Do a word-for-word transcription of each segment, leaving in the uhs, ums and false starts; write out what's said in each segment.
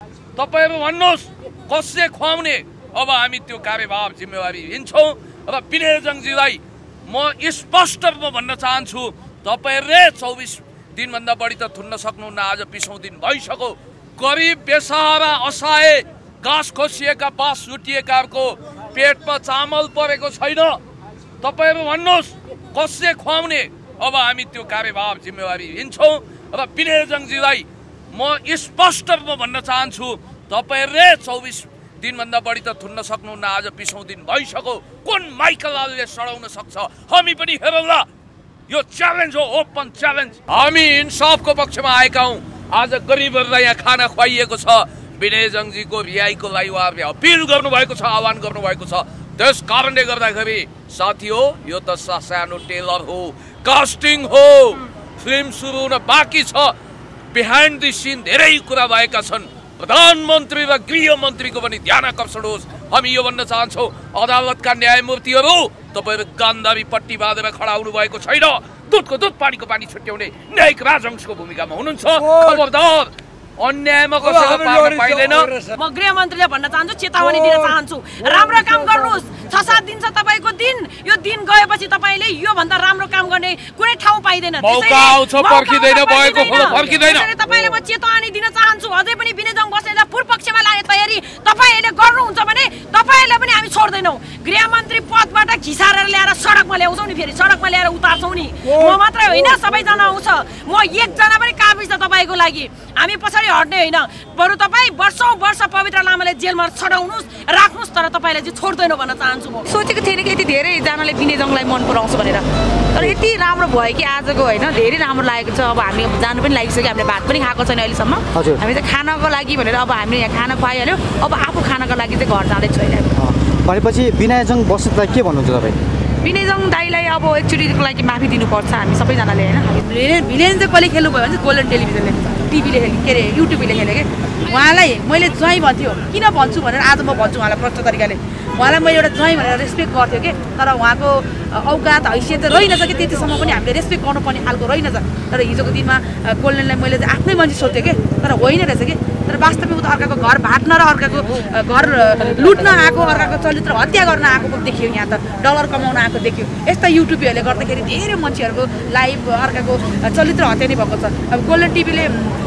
तपाईहरु भन्नुस् कसले खुवाउने। अब हामी त्यो कार्यभार जिम्मेवारी लिन्छौँ। र विनयजङजीलाई म स्पष्ट रूपमा भन्न चाहन्छु, तपाईहरुले चौबिस दिनभन्दा बढी त थुन्न सक्नुहुन्न। आज बीसौं दिन भइसक्यो। गरिब बेसहारा असहाय घाँस खोसिएका बास लुटिएकाहरूको पेटमा चामल परेको छैन। तपाईहरु भन्नुस् कसले खुवाउने। अब हामी त्यो कार्यभार जिम्मेवारी लिन्छौँ। र विनयजङजीलाई म स्पष्ट रूपमा भन्न चाहन्छु, तपाईहरुले चौबिस दिनभन्दा बढी त थुन्न सक्नुहुन्न। आज बीसौं दिन भइसक्यो। कुन माइकलले सडाउन सक्छ? हामी पनि हेरौँला। यो च्यालेन्ज हो, ओपन च्यालेन्ज। हामी इन्साफको पक्षमा आएका हौँ। आज गरिबहरूलाई यहाँ खाना खुवाइएको छ। विनयजङजीको रिहाईको लागि उहाँहरूले अपिल गर्नुभएको छ, आह्वान गर्नुभएको छ। त्यस कारणले गर्दाखेरि साथी हो, यो त सानो टेलर हो, कास्टिङ हो, फिल्म सुरु हुन बाँकी छ। बिहाइन्ड द सिन धेरै कुरा भएका छन्। प्रधानमन्त्री र गृहमन्त्रीको पनि ध्यान आकर्षण होस्। हामी यो भन्न चाहन्छौँ, अदालतका न्यायमूर्तिहरू तपाईहरु गान्धारी पट्टी बाँधेर खडा हुनु भएको छैन। दुधको दुध पानीको पानी छुट्याउने न्यायिक राजवंशको भूमिकामा हुनुहुन्छ। खबरदार, अन्यायमा कसैलाई पार्न पाइदैन। म गृहमन्त्रीले भन्न चाहन्छु, चेतावनी दिन चाहन्छु, राम्रो काम गर्नुहोस्। छ सात दिन छ तपाईको दिन। यो दिन गएपछि तपाईले यो भन्दा राम्रो काम गर्ने कुनै ठाउँ पाइदैन। मौका आउँछ, पर्खिदैन, भएको खोला फर्किदैन। तपाईले म चेतावनी दिन चाहन्छु। अझै पनि विनयजङ बस्नेलाई पूर्व पक्षमा लाग्ने तयारी तपाईले गर्नुहुन्छ भने तपाईले पनि हामी छोड्दैनौँ। गृहमन्त्री पदबाट घिसारेर ल्याएर सडकमा ल्याउँछौँ नि, फेरि सडकमा ल्याएर उतार्छौँ नि। म मात्रै होइन, सबैजना आउँछ। म एकजना पनि काबिज छ तपाईँको लागि। हामी पछाडि हट्ने होइन। बरु तपाईँ वर्षौँ वर्ष पवित्र लामाले जेलमा छडाउनुहोस्, राख्नुहोस्, तर तपाईँले चाहिँ छोड्दैनौँ भन्न चाहन्छु। सोचेको थिएन कि यति धेरैजनाले विनयजङलाई मन पराउँछ भनेर, तर यति राम्रो भयो कि आजको होइन, धेरै राम्रो लागेको छ। अब हामी जानु पनि लागिसक्यो, हामीले भात पनि खाएको छैन अहिलेसम्म। हामी चाहिँ खानको लागि भनेर अब हामीले यहाँ खाना खुवाइहाल्यो। अब आफू खानको लागि चाहिँ घर जाँदै छैन। भनेपछि विनयजङ बस्नेतलाई के भन्नुहुन्छ तपाईँ? विनयजङ दाइलाई अब एकचोटिको लागि माफी दिनुपर्छ हामी सबैजनाले होइन। भिलेन चाहिँ कसले खेल्नु भयो भने गोल्डन टेलिभिजनले, टिभीले खेल्ने, के अरे युट्युबले खेल्यो कि। उहाँलाई मैले ज्वाइँ भन्थ्यो, किन भन्छु भनेर आज म भन्छु उहाँलाई प्रष्ट तरिकाले। उहाँलाई मैले एउटा ज्वाइँ भनेर रेस्पेक्ट गर्थ्यो कि, तर उहाँको औकात हैसियत चाहिँ रहिनछ कि त्यतिसम्म पनि हामीले रेस्पेक्ट गर्नुपर्ने खालको रहिनछ। तर हिजोको दिनमा गोल्डनलाई मैले चाहिँ आफ्नै मान्छे सोध्थेँ कि, तर होइन रहेछ कि। तर वास्तवमा उता अर्काको घर भाट्न र अर्काको घर लुट्न आएको, अर्काको चरित्र हत्या गर्न आएको देखियो। यहाँ त डलर कमाउन आएको देखियो। यस्ता युट्युबहरूले गर्दाखेरि धेरै मान्छेहरूको लाइफ अर्काको चरित्र हत्या नै भएको छ। अब गोल्डन टिभीले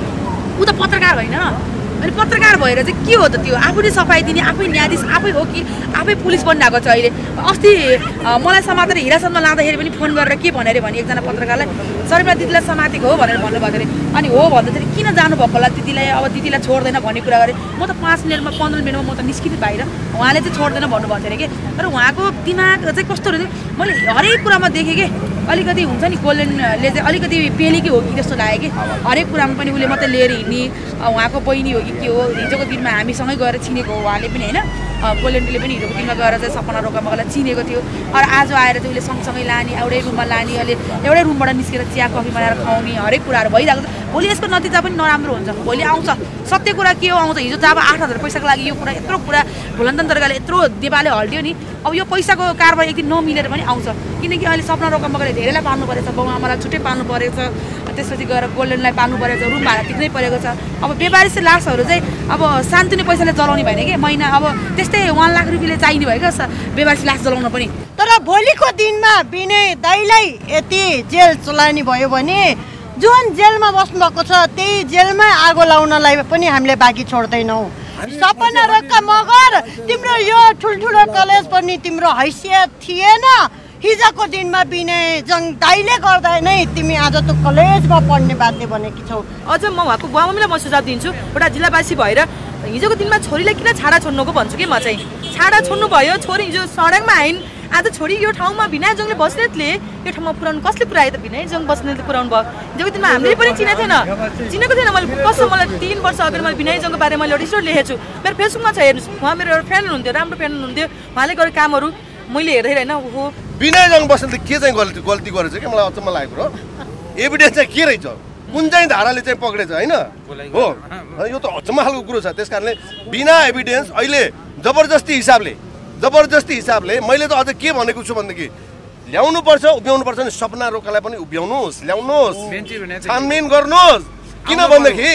ऊ त पत्रकार होइन, अनि पत्रकार भएर चाहिँ के हो त त्यो? आफूले सफाइ दिने, आफै न्यायाधीश आफै हो कि आफै पुलिस बनिरहेको छ अहिले। अस्ति मलाई समातेर हिरासतमा लाँदाखेरि पनि फोन गरेर के भने अरे भने एकजना पत्रकारलाई, शर्मिला दिदीलाई समातेको हो भनेर भन्नुभएको अरे। अनि हो भन्दाखेरि किन जानुभएको होला दिदीलाई, अब दिदीलाई छोड्दैन भन्ने कुरा गरेँ। म त पाँच मिनटमा पन्ध्र मिनटमा म त निस्किँदै बाहिर, उहाँले चाहिँ छोड्दैन भन्नुभएको थियो अरे कि। तर उहाँको दिमाग चाहिँ कस्तो रहेछ, मैले हरेक कुरामा देखेँ कि अलिकति हुन्छ नि गोल्डनले चाहिँ अलिकति पेलेकै हो कि जस्तो लाग्यो कि। हरेक कुरामा पनि उसले मात्रै लिएर हिँड्ने, उहाँको बहिनी हो कि के हो। हिजोको दिनमा हामीसँगै गएर चिनेको हो उहाँले पनि होइन। गोल्डनले पनि हिजोको दिनमा गएर चाहिँ सपना रोकामालाई चिनेको थियो। अरू आज आएर चाहिँ उसले सँगसँगै लाने, एउटै रुममा लाने, अहिले एउटै रुमबाट निस्केर चिया कफी बनाएर खुवाउने, हरेक कुराहरू भइरहेको छ। भोलि यसको नतिजा पनि नराम्रो हुन्छ। भोलि आउँछ सत्य कुरा के हो आउँछ। हिजो जब आठ हजार पैसाको लागि यो कुरा यत्रो कुरा भुलन्तन तरिकाले यत्रो देवाले हल्डियो नि, अब यो पैसाको कारबाही एक दिन नमिलेर पनि आउँछ। किनकि अहिले सपना रोकामाले धेरैलाई पाल्नु परेको छ, बाउ आमालाई छुट्टै पाल्नु परेको छ, त्यसपछि गएर गोल्डनलाई पाल्नु परेको छ, रुम भाडा तिर्नै परेको छ। अब बेबारिसे लासहरू चाहिँ अब सान्तुने पैसाले जलाउने भएन कि महिना, अब त्यस्तै वान लाख रुपियाँले चाहिने भयो क्या बेबारिसे लास जलाउन पनि। तर भोलिको दिनमा विनय दाइलाई यति जेल चलाउने भयो भने जुन जेलमा बस्नु भएको छ त्यही जेलमै आगो लाउनलाई पनि हामीले बाँकी छोड्दैनौँ। सपना रोका मगर, तिम्रो यो ठुल्ठुलो कलेज पनि तिम्रो हैसियत थिएन। हिजोको दिनमा विनयजङ दाइले गर्दा नै तिमी आज त कलेजमा पढ्ने बाध्य बनेकी छौ। अझ म उहाँको बुवामम्मीलाई म सुझाव दिन्छु, एउटा जिल्लावासी भएर हिजोको दिनमा छोरीलाई किन छाडा छोड्नुको भन्छु कि म चाहिँ। छाडा छोड्नु भयो, छोरी हिजो सडकमा आइन्, आज छोरी यो ठाउँमा विनयजङले बस्नेतले यो ठाउँमा पुऱ्याउनु कसले पुऱ्यायो त? विनयजङ बस्नेतले पुऱ्याउनु भयो। हिजोको दिनमा हामीले पनि चिनेको थिएन, चिनेको थिएन। मैले कसो मलाई तिन वर्ष अगाडि मैले विनयजङको बारेमा मैले एउटा स्टोरी लेखेको छु, मेरो फेसबुकमा छ, हेर्नुहोस्। उहाँ मेरो एउटा फ्रेन्ड हुनुहुन्थ्यो, राम्रो फ्रेन्ड हुनुहुन्थ्यो। उहाँले गरेको कामहरू मैले हेर्दै होइन। ओहो, विनयजङ बस्नेतले के चाहिँ गल्ती गल्ती गरेछ कि मलाई अचम्म लागेको हो। एभिडेन्स चाहिँ के रहेछ, कुन चाहिँ धाराले चाहिँ पक्रेछ होइन हो, यो त अचम्म खालको कुरो छ। त्यस कारणले बिना एभिडेन्स अहिले जबरजस्ती हिसाबले जबरजस्ती हिसाबले मैले त अझ के भनेको छु भनेदेखि ल्याउनु पर्छ, उभ्याउनु पर्छ नि। सपना रोकालाई पनि उभ्याउनुहोस्, ल्याउनुहोस्, छानबिन गर्नुहोस्। किन भनेदेखि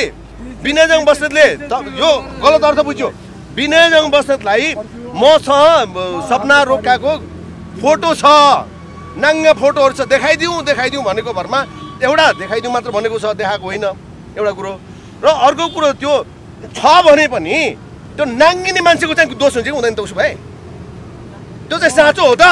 विनयजङ बस्नेतले यो गलत अर्थ बुझ्यो। विनयजङ बस्नेतलाई मसँग सपना रोकाको फोटो छ, नाङ्गा फोटोहरू छ, देखाइदिउँ देखाइदिउँ भनेको भरमा एउटा देखाइदिउँ मात्र भनेको छ, देखाएको होइन एउटा कुरो। र अर्को कुरो त्यो छ भने पनि त्यो नाङ्गिने मान्छेको चाहिँ दोष हुन्छ कि हुँदैन त? उसो भए त्यो चाहिँ साँचो हो त?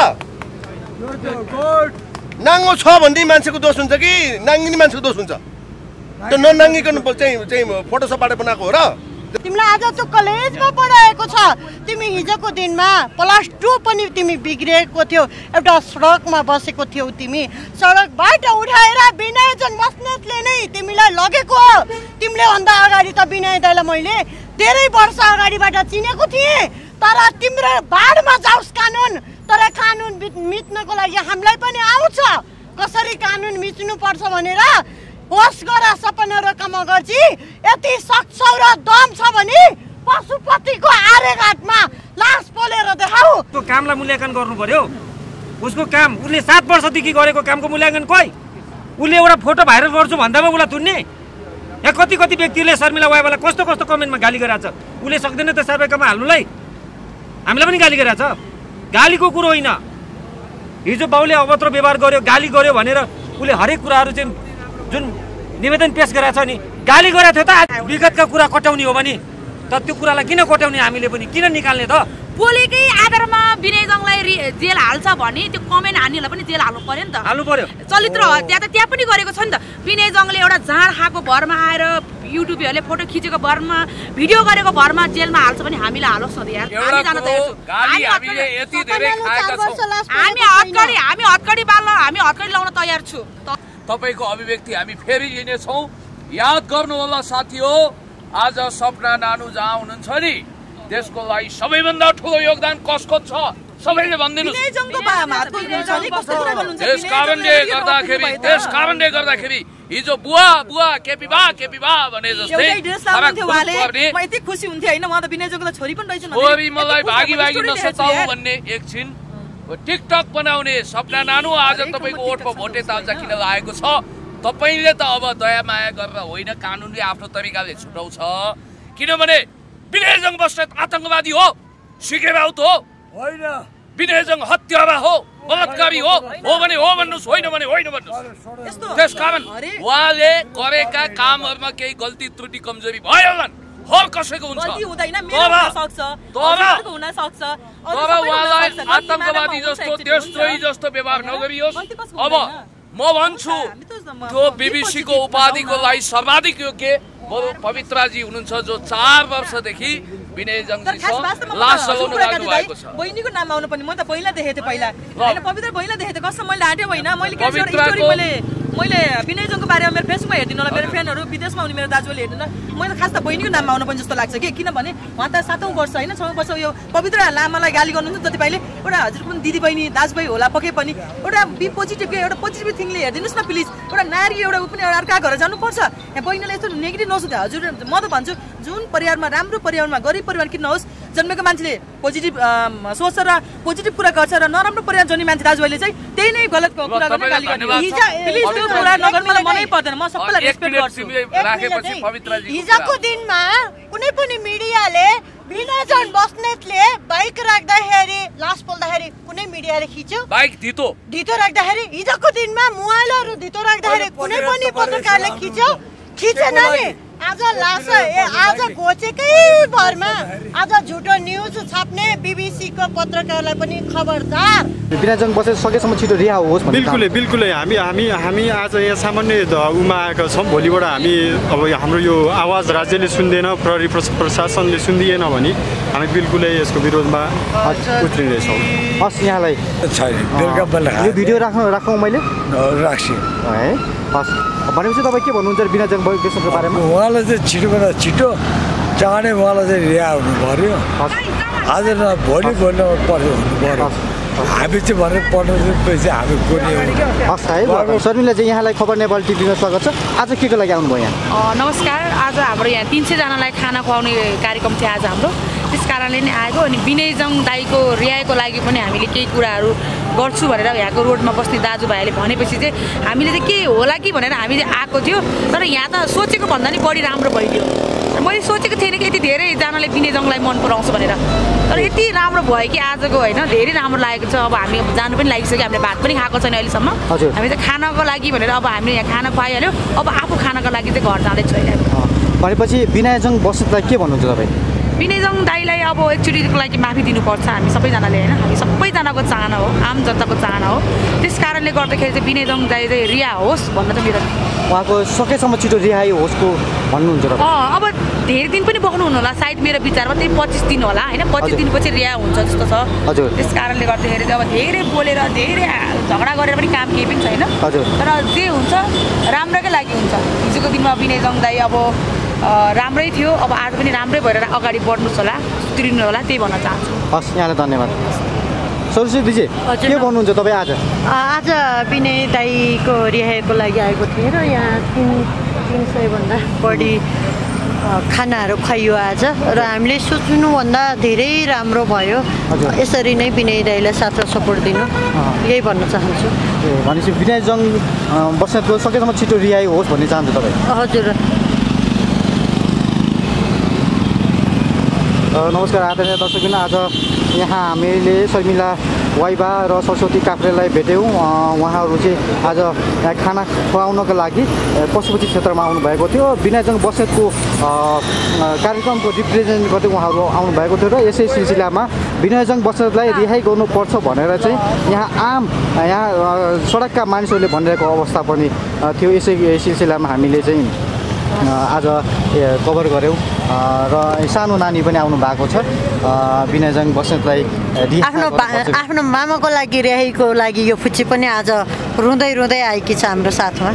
नाङ्गो छ भन्ने मान्छेको दोष हुन्छ कि नाङ्गिने मान्छेको दोष हुन्छ? त्यो ननाङ्गिकन चाहिँ चाहिँ फोटोसपबाट बनाएको हो र? तिमीलाई आज त्यो कलेजमा पढाएको छ, तिमी हिजोको दिनमा प्लस टू पनि तिमी बिग्रिएको थियो, एउटा सडकमा बसेको थियौ, तिमी सडकबाट उठाएर विनयजङ बस्नेतले नै तिमीलाई लगेको हो। तिमीले भन्दा अगाडि त विनय दाइलाई मैले धेरै वर्ष अगाडिबाट चिनेको थिएँ, तर तिम्रो बाढमा जाओस् कानुन, तर कानुन मिच्नको लागि हामीलाई पनि आउँछ कसरी कानुन मिच्नुपर्छ भनेर। होस् गर सपना रोका मगरजी, यति सक्छौ र दम छ भने पशुपतिको आर्यघाटमा लास पोलेर देखाऊ। त्यो कामलाई मूल्याङ्कन गर्नु पर्यो। उसको काम, उसले सात वर्षदेखि गरेको कामको मूल्याङ्कन खोइ। उसले एउटा फोटो भाइरल गर्छु भन्दामा उसलाई तुन्ने। यहाँ कति कति व्यक्तिले शर्मिला वाइवालाई कस्तो कस्तो कमेन्टमा गाली गरिरहेछ। उसले सक्दैन त सर्वेकमा हाल्नुलाई? हामीलाई पनि गाली गरिरहेछ। गालीको कुरो होइन, हिजो बाउले अभद्र व्यवहार गर्यो, गाली गर्यो भनेर उसले हरेक कुराहरू चाहिँ जुन निवेदन पेश गरेको छ नि, गाली गरेको थियो त। विगतका कुरा कटाउने हो भने त त्यो कुरालाई किन कटाउने? हामीले पनि किन निकाल्ने त? बोलेकै आधारमा विनयजङलाई जेल हाल्छ भने त्यो कमेन्ट हान्नेलाई पनि जेल हाल्नु पर्यो नि त। हाल्नु पर्यो। चरित्र हत्या त त्यहाँ पनि गरेको छ नि त। विनयजङले एउटा जाँड खाएको भरमा आएर युट्युबहरूले फोटो खिचेको भरमा भिडियो गरेको भरमा जेलमा हाल्छ भने हामीलाई हालोस् न यार। हामी जान तयार छौँ। हामी हतकडी हामी हतकडी बाल्न हामी हतकडी लाउन तयार छु। तपाईको अभिव्यक्ति हामी फेरि लिनेछौँ। याद गर्नु होला साथी हो, आज सपना नानु जहाँ हुनुहुन्छ नि त्यसको लागि सबैभन्दा ठुलो योगदान कसको छ? सबैले भनिदिनु। त्यस कारणले गर्दाखेरि त्यस कारणले गर्दाखेरि हिजो बुवा बुवा केपी बा केपी बा भने जस्तै खुसी हुन्थे होइन? म त विनयजङको छोरी पनि रहेछ। छोरी मलाई भागी भागी नसताउ भन्ने एकछिन टिकटक बनाउने सपना नानु आज तपाईँको ओठमा भोटे ताल्चा किन लागेको छ? तपाईँले त अब दया माया गरेर होइन, कानुनले आफ्नो तरिकाले छुटाउँछ। किनभने विनयजङ बस्नेत आतङ्कवादी हो, सिके राउत हो होइन, विनयजङ हत्यारा हो, बलात्कारी हो हो भने हो भन्नुहोस्, होइन भने होइन भन्नुहोस्। त्यसकारण उहाँले गरेका कामहरूमा केही गल्ती त्रुटि कमजोरी भयो भने हर कसैको हुन्छ, तर उहाँलाई आतङ्कवादी जस्तो देशद्रोही जस्तो व्यवहार नगरियोस्। अब म भन्छु त्यो बीबीसीको उपाधिको लागि सर्वाधिक योग्य पवित्राजी हुनुहुन्छ, जो चार वर्षदेखि विनयजङजीसँग लास जलाउन लाग्नु भएको छ। बहिनीको नाम आउनु पनि म त पहिला देखेको थिएँ। पहिला होइन पवित्र बहिनीलाई देखेको थिएँ। कसम मैले ढाँट्यो होइन? मैले मैले मैले विनयजङको बारेमा मेरो फेसबुकमा हेरिदिनु होला। मेरो फ्रेन्डहरू विदेशमा हुने मेरो दाजुले हेर्नु, मैले खास त बहिनीको नाममा आउनु पनि जस्तो लाग्छ कि। किनभने उहाँ त सातौँ वर्ष होइन छ वर्ष यो पवित्र लामालाई गाली गर्नुहुन्छ जति पाइले एउटा हजुर पनि दिदी बहिनी दाजुभाइ होला पके पनि एउटा बी पोजिटिभ एउटा पोजिटिभ थिङले हेरिदिनुहोस् न प्लिज। एउटा नारी एउटा ऊ पनि अर्का घर जानुपर्छ। यहाँ बहिनीलाई यस्तो नेगेटिभ नसोच्दा हजुर म त भन्छु जुन परिवारमा राम्रो परिवारमा गरिब परिवार किन नहोस्, जन्मेको मान्छेले पोजिटिभ सोच्छ र पोजिटिभ कुरा गर्छ र नराम्रो परिवार जन्ने मान्छे दाजुभाइले चाहिँ त्यही नै गलत कुरा गर्ने गाली गर्ने। हिजोको दिनमा कुनै पनि मिडियाले विनयजङ बस्नेतले बाइक राख्दाखेरि लास पोल्दाखेरि कुनै मिडियाले खिच्यो? बाइक धितो धितो राख्दाखेरि हिजोको दिनमा मोबाइलहरू धितो राख्दाखेरि कुनै पनि पत्रकारले खिच्यो? खिचेन नि। आज लास आज घोचेकै भरमा आज झुटो न्युज छाप्ने बीबीसीको पत्रकारलाई पनि खबरदार। विनयजङ बसेर सकेसम्म छिटो रिहा होस्। बिल्कुलै बिल्कुलै हामी हामी हामी आज यहाँ सामान्य उमा आएका छौँ। भोलिबाट हामी अब हाम्रो यो आवाज राज्यले सुन्दैन, प्रहरी प्रशासनले सुन्दिएन भने हामी बिल्कुलै यसको विरोधमा उत्रिनेछौँ। हस् यहाँलाई छैन बेलुका बेला यो भिडियो राख्नु राखौँ मैले राख्छु है। हस् भनेपछि तपाईँ के भन्नुहुन्छ विनयजङ बस्नेतको बारेमा? उहाँलाई चाहिँ छिटोभन्दा छिटो चाँडै उहाँलाई चाहिँ रिहा हुनु पऱ्यो। आज न भोलि भोलि पर्यो हुनु पऱ्यो। हामी चाहिँ भनेर पढ्नु चाहिँ हामी कोनी हस् है। शर्मिला चाहिँ यहाँलाई खबर नेपाल टिभीमा स्वागत छ। आज के को लागि आउनुभयो यहाँ? नमस्कार। आज हाम्रो यहाँ तिन सयजनालाई खाना खुवाउने कार्यक्रम थियो आज हाम्रो। त्यस कारणले नै आएको। अनि विनयजङ दाईको रिहाईको लागि पनि हामीले केही कुराहरू गर्छु भनेर यहाँको रोडमा बस्ने दाजुभाइहरूले भनेपछि चाहिँ हामीले चाहिँ के होला कि भनेर हामी चाहिँ आएको थियो। तर यहाँ त सोचेको भन्दा नि बढी राम्रो भइदियो। मैले सोचेको थिएन कि यति धेरैजनाले विनयजङलाई मन पराउँछ भनेर, तर यति राम्रो भयो कि आजको होइन धेरै राम्रो लागेको छ। अब हामी जानु पनि लागिसक्यो, हामीले भात पनि खाएको छैन अहिलेसम्म। हामी चाहिँ खानको लागि भनेर अब हामीले यहाँ खाना खुवाइहाल्यो, अब आफू खानको लागि चाहिँ घर जाँदैछु अहिले। भनेपछि विनयजङ बस्नेतलाई के भन्नुहुन्छ तपाईँ? विनयजङ दाईलाई अब एकचोटिको लागि माफी दिनुपर्छ हामी सबैजनाले होइन, हामी सबैजनाको चाहना हो, आम जनताको चाहना हो। त्यस कारणले गर्दाखेरि चाहिँ विनयजङ दाई चाहिँ रिहा होस् भन्न चाहिँ मेरो उहाँको सकेसम्म छिटो रिहाई होस्को भन्नुहुन्छ र? अँ अब धेरै दिन पनि बस्नुहुन्न होला सायद मेरो विचारमा, त्यही पच्चिस दिन होला होइन, पच्चिस दिनपछि रिहा हुन्छ जस्तो छ। हजुर। त्यस कारणले गर्दाखेरि चाहिँ अब धेरै बोलेर धेरै झगडा गरेर पनि काम केही पनि छैन। हजुर। तर जे हुन्छ राम्रोकै लागि हुन्छ। हिजोको दिनमा विनयजङ दाई अब राम्रै थियो, अब आज पनि राम्रै भएर अगाडि बढ्नुहोस् होला, सुध्रिनु होला, त्यही भन्न चाहन्छु। हस्, यहाँलाई धन्यवाद। सरस्वती दिदी के भन्नुहुन्छ तपाईँ आज? आज विनय दाईको रिहाईको लागि आएको थिएँ र यहाँ तिन तिन सयभन्दा बढी खानाहरू खुवाइयो आज र हामीले सोच्नुभन्दा धेरै राम्रो भयो। यसरी नै विनय दाईलाई साथ र सपोर्ट दिनु यही भन्न चाहन्छु। भनेपछि विनयजङ बस्नेतको सकेसम्म छिटो रिहाई होस् भन्ने चाहन्छु तपाईँ? हजुर। नमस्कार आदरणीय दर्शकबिन, आज यहाँ हामीले शर्मिला वाइबा र सरस्वती काफ्रेलाई भेट्यौँ। उहाँहरू चाहिँ आज यहाँ खाना खुवाउनको लागि पशुपति क्षेत्रमा आउनुभएको थियो। विनयजङ बस्नेतको कार्यक्रमको रिप्रेजेन्ट गर्दै उहाँहरू आउनुभएको थियो र यसै सिलसिलामा विनयजङ बस्नेतलाई रिहाई गर्नुपर्छ भनेर चाहिँ यहाँ आम यहाँ सडकका मानिसहरूले भनिरहेको अवस्था पनि थियो। यसै सिलसिलामा हामीले चाहिँ आज कभर गऱ्यौँ र सानो नानी पनि आउनु भएको छ। विनयजङ बस्नेतलाई आफ्नो आफ्नो मामाको लागि रिहाईको लागि यो फुच्ची पनि आज रुँदै रुँदै आएकी छ हाम्रो साथमा।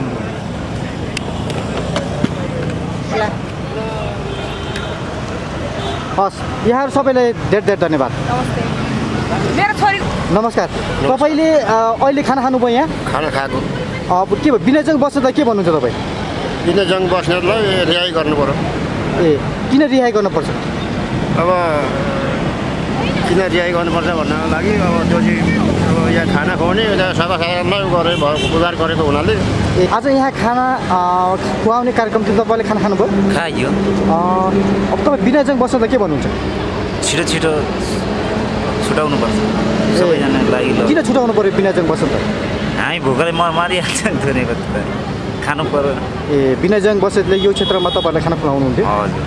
हस्, यहाँहरू सबैलाई धेरै धेरै धन्यवाद। नमस्ते मेरो छोरी। नमस्कार, तपाईँले अहिले खाना खानुभयो? यहाँ खाना खाएको। अब के भयो विनयजङ बस्नेतलाई के भन्नुहुन्छ तपाईँ? विनयजङ बस्नेतलाई रिहाई गर्नु पर्यो। ए किन रिहाई गर्नुपर्छ? अब किन रिहाई गर्नुपर्छ भन्नको लागि अब त्यो चाहिँ अब यहाँ खाना खुवाउने सर्वसाधारणलाई गरे गुजार गरेको हुनाले ए आज यहाँ खाना खुवाउने कार्यक्रम थियो। तपाईँले खाना खानुभयो? खाइयो। अब तपाईँ विनयजङ बस्नेतलाई के भन्नुहुन्छ? छिटो छिटो छुटाउनुपर्छ सबैजनाको लागि। किन छुटाउनु पर्यो विनयजङ बस्नेतलाई? हामी भोकले म मारिहाल्छ धुनेको खानु पर्यो। ए विनयजङ बस्नेतले यो क्षेत्रमा तपाईँहरूलाई खाना खुवाउनुहुन्थ्यो? हजुर।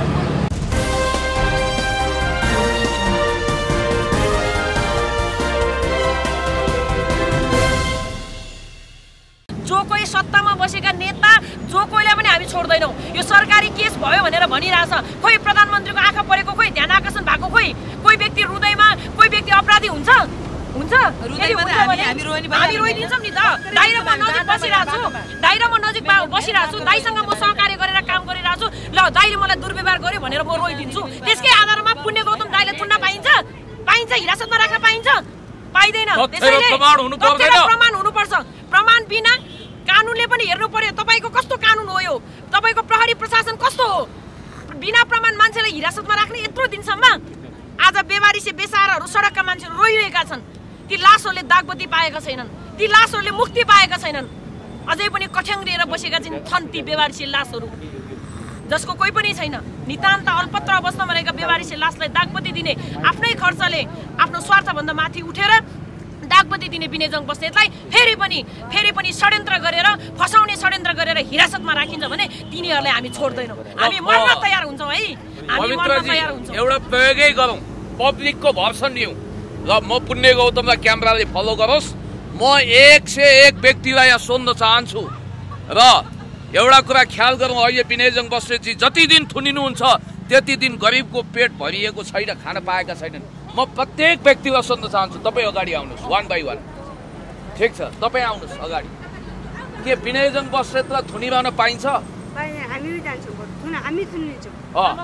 जो कोही सत्तामा बसेका नेता जो कोहीलाई पनि हामी छोड्दैनौँ। यो सरकारी केस भयो भनेर भनिरहेछ, खोइ प्रधानमन्त्रीको आँखा परेको, खोइ ध्यान आकर्षण भएको, खोइ कोही व्यक्ति रुँदैमा कोही व्यक्ति अपराधी हुन्छ हुन्छ हामी रोइदिन्छौँ नि त। दाइ र म नजिक बसिरहेको छु, दाइ र म नजिक बसिरहेको छु, दाइसँग म सहकार्य गरेर काम गरिरहेको छु। ल दाइले मलाई दुर्व्यवहार गर्यो भनेर म रोइदिन्छु, त्यसकै आधारमा पुण्य गौतम दाइलाई थुन्न पाइन्छ? पाइन्छ? हिरासतमा राख्न पाइन्छ? पाइँदैन। त्यसैले प्रमाण हुनुपर्छ। प्रमाण बिना कानुनले पनि हेर्नु पर्यो तपाईँको कस्तो कानुन हो, यो तपाईँको प्रहरी प्रशासन कस्तो हो? बिना प्रमाण मान्छेलाई हिरासतमा राख्ने यत्रो दिनसम्म। आज बेवारिसे बेसारहरू सडकका मान्छेहरू रोइरहेका छन्। ती लासहरूले दागबत्ती पाएका छैनन्, ती लासहरूले मुक्ति पाएका छैनन्। अझै पनि कठ्याङ्ग्रिएर बसेका छन् ती बेवारिसे लासहरू, जसको कोही पनि छैन। नितान्त अल्पत्र अवस्थामा रहेका बेवारिसे लासलाई दागबत्ती दिने, आफ्नै खर्चले आफ्नो स्वार्थभन्दा माथि उठेर दागबत्ती दिने विनयजङ बस्नेतलाई फेरि पनि फेरि पनि षड्यन्त्र गरेर फसाउने षड्यन्त्र गरेर हिरासतमा राखिन्छ भने तिनीहरूलाई हामी छोड्दैनौँ। हामी मर्न तयार हुन्छौँ है, हामी मर्न तयार हुन्छौँ। एउटा प्रयोगै गरौँ, पब्लिकको भर्सन लिउँ र म पुण्य गौतमलाई क्यामेराले फलो गरोस्। म एक सय एक व्यक्तिलाई यहाँ सोध्न चाहन्छु र एउटा कुरा ख्याल गरौँ, अहिले विनयजङ बस्नेतजी जति दिन थुनिनुहुन्छ त्यति दिन गरिबको पेट भरिएको छैन, खान पाएका छैनन्। म प्रत्येक व्यक्तिलाई सोध्न चाहन्छु, तपाईँ अगाडि आउनुहोस् वान बाई वान। ठिक छ, तपाईँ आउनुहोस् अगाडि। के विनयजङ बस्नेतलाई थुनिरहन पाइन्छ? हामी जान्छौँ, हामी थुनिन्छौँ।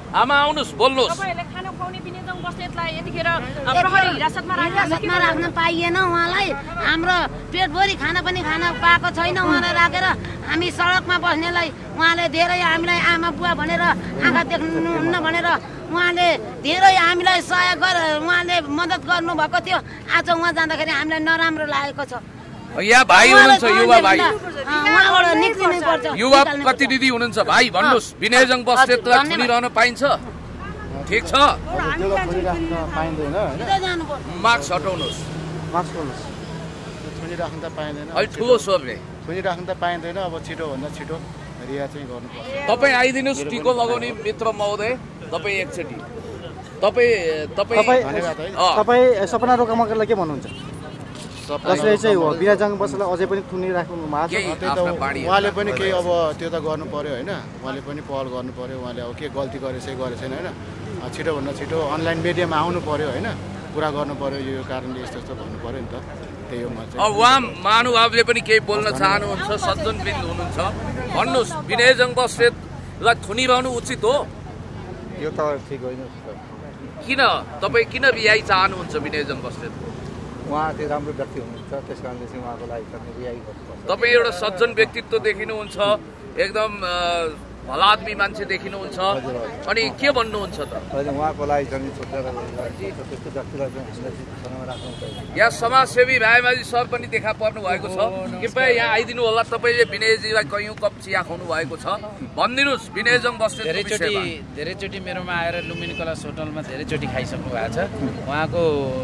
आमा आउनुहोस् बोल्नुहोस्। तपाईहरुले खाना खुवाउने विनयजङ बस्नेतलाई यतिखेर प्रहरी हिरासतमा हिरासतमा राख्न पाइएन उहाँलाई। हाम्रो पेटभरि खाना पनि खान पाएको छैन उहाँलाई राखेर हामी सडकमा बस्नेलाई उहाँले धेरै हामीलाई आमा बुवा भनेर आँखा देख्नुहुन्न भनेर उहाँले धेरै हामीलाई सहयोग गर उहाँले मद्दत गर्नुभएको थियो। आज उहाँ जाँदाखेरि हामीलाई नराम्रो लागेको छ। यहाँ भाइ हुनुहुन्छ युवा भाइ, उहाँबाट निक्लिनै पर्छ। युवा प्रतिनिधि हुनुहुन्छ भाइ, भन्नुहोस् विनयजङ बस्नेतलाई थुनिरहन पाइन्छ? ठिक छ, पाइँदैन हैन। मार्क्स हटाउनुहोस्, मार्क्स हटाउनुहोस्। थुनिराख्न त पाइँदैन, अलि ठुलो स्वरले थुनिराख्न त पाइँदैन। अब छिटोभन्दा छिटो रिहा चाहिँ गर्नुपर्छ। तपाईँ आइदिनुहोस् टिको लगाउने मित्र महोदय, तपाईँ एकचोटि तपाईँ तपाईँ तपाईँ सपना रोकामकरलाई के भन्नुहुन्छ? जसले चाहिँ हो विनयजङ बस्नेतलाई अझै पनि थुनिराख्नु भएको छ। उहाँले पनि केही अब त्यो त गर्नु पर्यो होइन, उहाँले पनि पहल गर्नु पर्यो। उहाँले अब के गल्ती गरेछ गरेको छैन होइन, छिटोभन्दा छिटो अनलाइन मिडियामा आउनु पर्यो होइन, कुरा गर्नु पर्यो यो कारणले यस्तो यस्तो भन्नु पर्यो नि त। त्यही हो म चाहिँ। अब उहाँ महानुभावले पनि केही बोल्न चाहनुहुन्छ, सज्जनवृन्द हुनुहुन्छ, भन्नुहोस् विनयजङ बस्नेतलाई थुनिरहनु उचित हो? यो त ठिक होइन। किन तपाईँ किन रिहाई चाहनुहुन्छ विनयजङ बस्नेतको? उहाँ चाहिँ राम्रो व्यक्ति हुनुहुन्छ, त्यस कारणले चाहिँ उहाँको लागि चाहिँ रिहाई गर्नुपर्छ। तपाईँ एउटा सज्जन व्यक्तित्व देखिनुहुन्छ, एकदम भलादमी मान्छे देखिनुहुन्छ, अनि के भन्नुहुन्छ त? उहाँको लागि चाहिँ छोडेर त्यस्तो व्यक्तिलाई चाहिँ हामीलाई राख्नु पर्छ। यहाँ समाजसेवी रायमाझी सर पनि देखा पर्नु भएको छ, कृपया यहाँ आइदिनु होला। तपाईँले विनयजीलाई कैयौँ कप चिया खुवाउनु भएको छ, भनिदिनुहोस् विनयजङ बस्नेतको धेरैचोटि धेरैचोटि मेरोमा आएर लुम्बिनी कलश होटलमा धेरैचोटि खाइसक्नु भएको छ। उहाँको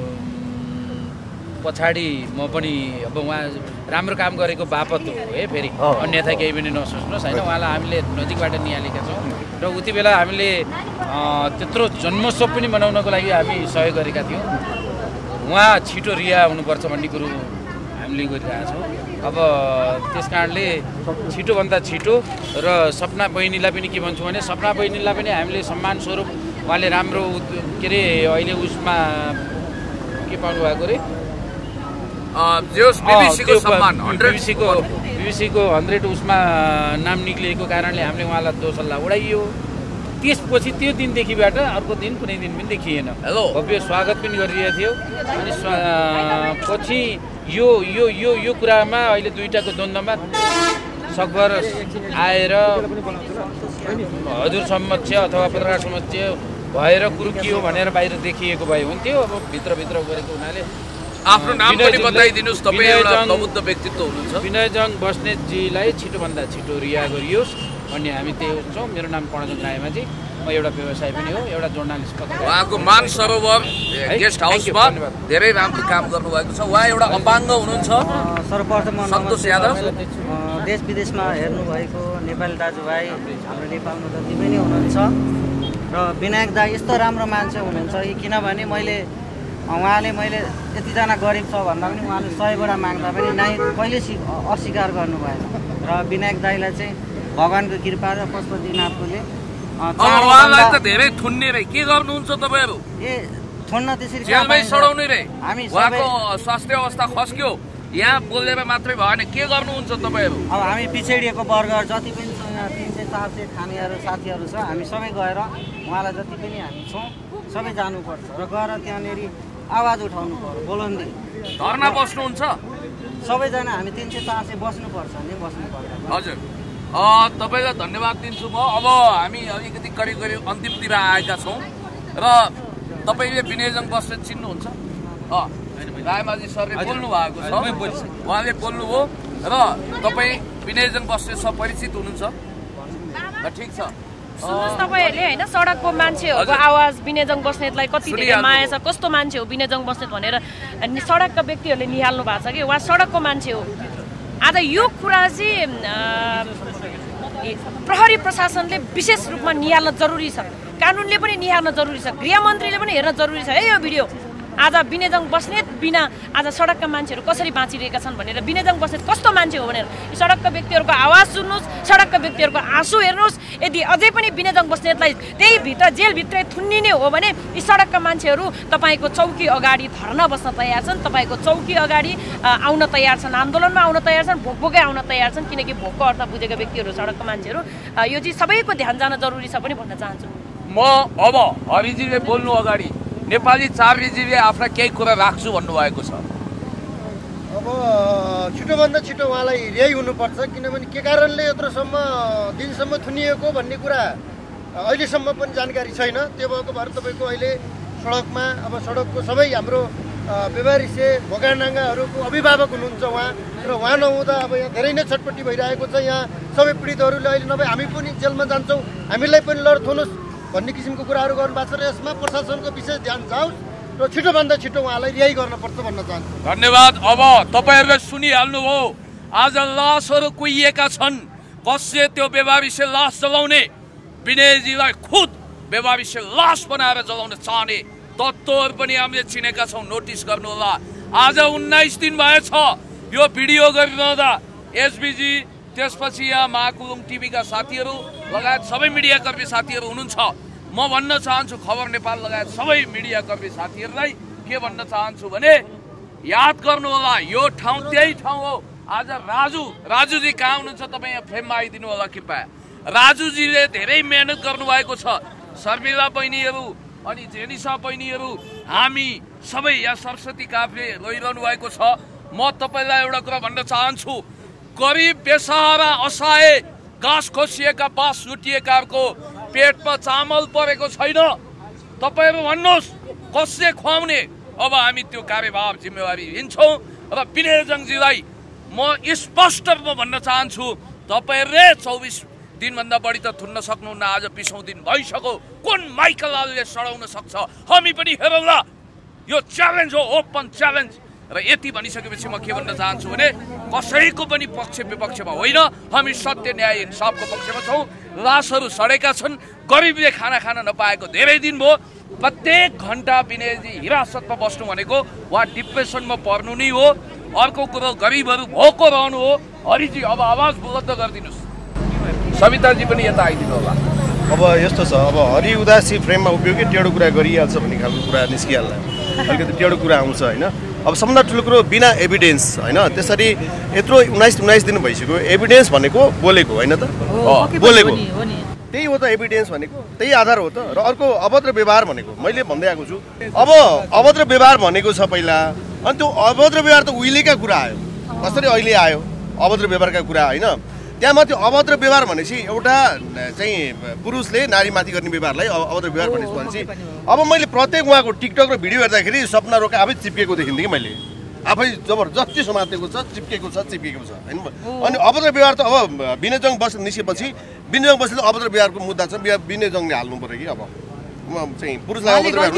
पछाडि म पनि अब उहाँ राम्रो काम गरेको बापत हो है, फेरि अन्यथा केही पनि नसोच्नुहोस् होइन। उहाँलाई हामीले नजिकबाट निहालेका छौँ र उति बेला हामीले त्यत्रो जन्मोत्सव पनि मनाउनको लागि हामी सहयोग गरेका थियौँ। उहाँ छिटो रिहा हुनुपर्छ भन्ने कुरो हामीले गरिरहेका छौँ। अब त्यस कारणले छिटोभन्दा छिटो र सपना बहिनीलाई पनि के भन्छु भने सपना बहिनीलाई पनि हामीले सम्मान स्वरूप उहाँले राम्रो के अरे अहिले उसमा के पाउनु भएको अरे बिबिसीको सम्मान बिबिसीको बिबिसीको हन्ड्रेड उसमा नाम निक्लिएको कारणले हामीले उहाँलाई दोसल्ला उडाइयो। त्यसपछि त्यो दिनदेखिबाट अर्को दिन कुनै दिन पनि देखिएन। भव्य स्वागत पनि गरिरहेको थियो। अनि पछि यो यो यो यो कुरामा अहिले दुईटाको द्वन्द्वमा सकभर आएर हजुर समक्ष अथवा पत्रकार समक्ष भएर कुरो के हो भनेर बाहिर देखिएको भए हुन्थ्यो। अब भित्रभित्र गरेको हुनाले आफ्नो नाम पनि बताइदिनुस्। तपाईँ एउटा प्रबुद्ध व्यक्तित्व हुनुहुन्छ। विनयजङ बस्नेतजीलाई छिटोभन्दा छिटो रिहा गरियोस् भन्ने हामी त्यही छौँ। मेरो नाम कर्णजङ रायमाझी, म एउटा व्यवसाय पनि हो, एउटा जर्नालिस्ट। उहाँको मान सरोवर गेस्ट हाउसमा धेरै राम्रो काम गर्नुभएको छ। उहाँ एउटा अपाङ्ग हुनुहुन्छ। सर्वप्रथम सन्तोष यादव देश विदेशमा हेर्नुभएको नेपाली दाजुभाइ हाम्रो नेपालमा जति पनि हुनुहुन्छ र विनायक दा यस्तो राम्रो मान्छे हुनुहुन्छ कि किनभने मैले उहाँले मैले यतिजना गरिब छ भन्दा पनि उहाँले सयवटा माग्दा पनि नै कहिले अस्वीकार गर्नु भएन र विनायक दाईलाई चाहिँ भगवानको कृपा र पशुपतिनाथले उहाँलाई त धेरै थुन्ने रे के गर्नुहुन्छ तपाईँहरू? ए थुन्न त्यसरी जेलमै सडाउने रे। हामी उहाँको स्वास्थ्य अवस्था खस्क्यो, यहाँ बोलेर मात्रै भएन, के गर्नुहुन्छ तपाईँहरू? अब हामी पिछडिएको वर्गहरू जति पनि छ यहाँ तिन सय चार सय खानेहरू साथीहरू छ, हामी सबै गएर उहाँलाई जति पनि हामी छौँ सबै जानुपर्छ र गएर त्यहाँनिर आवाज उठाउनु पर्यो, बोलन्दी धर्ना बस्नुहुन्छ सबैजना। हामी तिन सय चार सय बस्नुपर्छ नि, बस्नुपर्छ। हजुर, तपाईँलाई धन्यवाद दिन्छु म। अब हामी अलिकति करिब करिब अन्तिमतिर आएका छौँ र तपाईँले विनयजङ बस्नेत चिन्नुहुन्छ? रायमाझी सरले बोल्नु भएको छ, उहाँले बोल्नुभयो र तपाईँ विनयजङ बस्नेतसँग परिचित हुनुहुन्छ? ठिक छ। सुन्नुहोस् तपाईँहरूले होइन सडकको मान्छेहरूको आवाज विनयजङ बस्नेतलाई कति धेरै माया छ, कस्तो मान्छे हो विनयजङ बस्नेत भनेर सडकका व्यक्तिहरूले निहाल्नु भएको छ कि उहाँ सडकको मान्छे हो। आज यो कुरा चाहिँ प्रहरी प्रशासनले विशेष रूपमा निहाल्न जरुरी छ, कानुनले पनि निहाल्न जरुरी छ, गृहमन्त्रीले पनि हेर्न जरुरी छ है यो भिडियो। आज विनयजङ बस्नेत बिना आज सडकका मान्छेहरू कसरी बाँचिरहेका छन् भनेर, विनयजङ बस्नेत कस्तो मान्छे हो भनेर यी सडकका व्यक्तिहरूको आवाज सुन्नुहोस्, सडकका व्यक्तिहरूको आँसु हेर्नुहोस्। यदि अझै पनि विनयजङ बस्नेतलाई त्यही भित्र जेलभित्रै थुन्निने हो भने यी सडकका मान्छेहरू तपाईँको चौकी अगाडि धर्ना बस्न तयार छन्, तपाईँको चौकी अगाडि आउन तयार छन्, आन्दोलनमा आउन तयार छन्, भोक भोकै आउन तयार छन्, किनकि भोकको अर्थ बुझेका व्यक्तिहरू सडकका मान्छेहरू। यो चाहिँ सबैको ध्यान जान जरुरी छ पनि भन्न चाहन्छु। म म अब हरिजीले बोल्नु अगाडि नेपाली चारजीले आफ्ना केही कुरा राख्छु भन्नुभएको छ। अब छिटोभन्दा छिटो उहाँलाई रिहाई हुनुपर्छ, किनभने के कारणले यत्रोसम्म दिनसम्म थुनिएको भन्ने कुरा अहिलेसम्म पनि जानकारी छैन। त्यो भएको भएर तपाईँको अहिले सडकमा अब सडकको सबै हाम्रो व्यवहारिसे भोगानाङ्गाहरूको अभिभावक हुनुहुन्छ उहाँ, र उहाँ नहुँदा अब यहाँ धेरै नै छटपट्टि भइरहेको छ। यहाँ सबै पीडितहरूले अहिले नभए हामी पनि जेलमा जान्छौँ, हामीलाई पनि लड थोनुहोस् भन्ने किसिमको कुराहरू गर्नुभएको छ र यसमा प्रशासनको विशेष ध्यान जाओस् र छिटोभन्दा छिटो उहाँलाई रिहाई गर्नुपर्छ भन्न चाहन्छु। धन्यवाद। अब तपाईँहरूले सुनिहाल्नुभयो, आज लासहरू कुहिएका छन्। कसले त्यो बेवारिसे लास जलाउने, विनयजीलाई खुद बेवारिसे लास बनाएर जलाउन चाहने तत्त्वहरू पनि हामीले चिनेका छौँ। नोटिस गर्नु होला। आज उन्नाइस दिन भएछ यो भिडियो गरिरहँदा एसबीजी, त्यसपछि यहाँ महाकुलुङ टिभीका साथीहरू लगायत सबै मिडियाकर्मी साथीहरू हुनुहुन्छ। म भन्न चाहन्छु, खबर नेपाल लगायत सबै मिडियाकर्मी साथीहरूलाई के भन्न चाहन्छु भने याद गर्नु होला, यो ठाउँ त्यही ठाउँ हो। आज राजु राजुजी कहाँ हुनुहुन्छ? तपाईँ यहाँ फ्रेममा आइदिनु होला कृपया। राजुजीले धेरै मेहनत गर्नुभएको छ। शर्मिला बहिनीहरू अनि जेनिसा बहिनीहरू, हामी सबै यहाँ सरस्वती काफले लैरहनु भएको छ। म तपाईँलाई एउटा कुरा भन्न चाहन्छु, गरिब बेसहारा असहाय घाँस खोसिएका बास लुटिएकाहरूको पेटमा चामल परेको छैन। तपाईँहरू भन्नुहोस् कसले खुवाउने? अब हामी त्यो कार्यभार जिम्मेवारी लिन्छौँ र विनयजङजीलाई म स्पष्ट रूपमा भन्न चाहन्छु, तपाईँहरूले चौबिस दिनभन्दा बढी त थुन्न सक्नुहुन्न। आज बिसौँ दिन भइसक्यो। कुन माइकलले सडाउन सक्छ? हामी पनि हेरौँला। यो च्यालेन्ज हो, ओपन च्यालेन्ज। र यति भनिसकेपछि म के भन्न चाहन्छु भने कसैको पनि पक्ष विपक्षमा होइन, हामी सत्य न्याय इन्साफको पक्षमा छौँ। लासहरू सडेका छन्, गरिबले खाना खान नपाएको धेरै दिन भयो। प्रत्येक घन्टा विनयजी हिरासतमा बस्नु भनेको उहाँ डिप्रेसनमा पर्नु नै हो। अर्को कुरो गरिबहरू भोको रहनु हो। हरिजी अब आवाज बुलन्द गरिदिनुहोस्। सविताजी पनि यता आइदिनु होला। अब यस्तो छ, अब हरि उदासी फ्रेममा उभियो कि टेढो कुरा गरिहाल्छ भन्ने खालको कुरा निस्किहाल्ला, अलिकति टेढो कुरा आउँछ होइन। अब सबभन्दा ठुलो कुरो बिना एभिडेन्स होइन, त्यसरी यत्रो उन्नाइस उन्नाइस दिन भइसक्यो। एभिडेन्स भनेको बोलेको होइन त, बोलेको त्यही हो त एभिडेन्स भनेको, त्यही आधार हो त। र अर्को अभद्र व्यवहार भनेको मैले भन्दै आएको छु। अब अभद्र व्यवहार भनेको छ पहिला, अनि त्यो अभद्र व्यवहार त उहिलेका कुरा आयो, कसरी अहिले आयो अभद्र व्यवहारका कुरा होइन। त्यहाँ माथि अभद्र व्यवहार भनेपछि एउटा चाहिँ पुरुषले नारीमाथि गर्ने व्यवहारलाई अभद्र व्यवहार भनेपछि अब मैले प्रत्येक उहाँको टिकटक र भिडियो हेर्दाखेरि सपना रोका आफै चिप्केको देखिन्थेँ कि मैले, आफै जबरजस्ती समातेको छ, चिप्केको छ चिप्केको छ होइन। अनि अभद्र व्यवहार त अब विनयजङ बस निस्केपछि विनयजङ बसले अभद्र व्यवहारको मुद्दा छ, विनयजङले हाल्नु पऱ्यो कि। अब चाहिँ पुरुषलाई अभद्र व्यवहार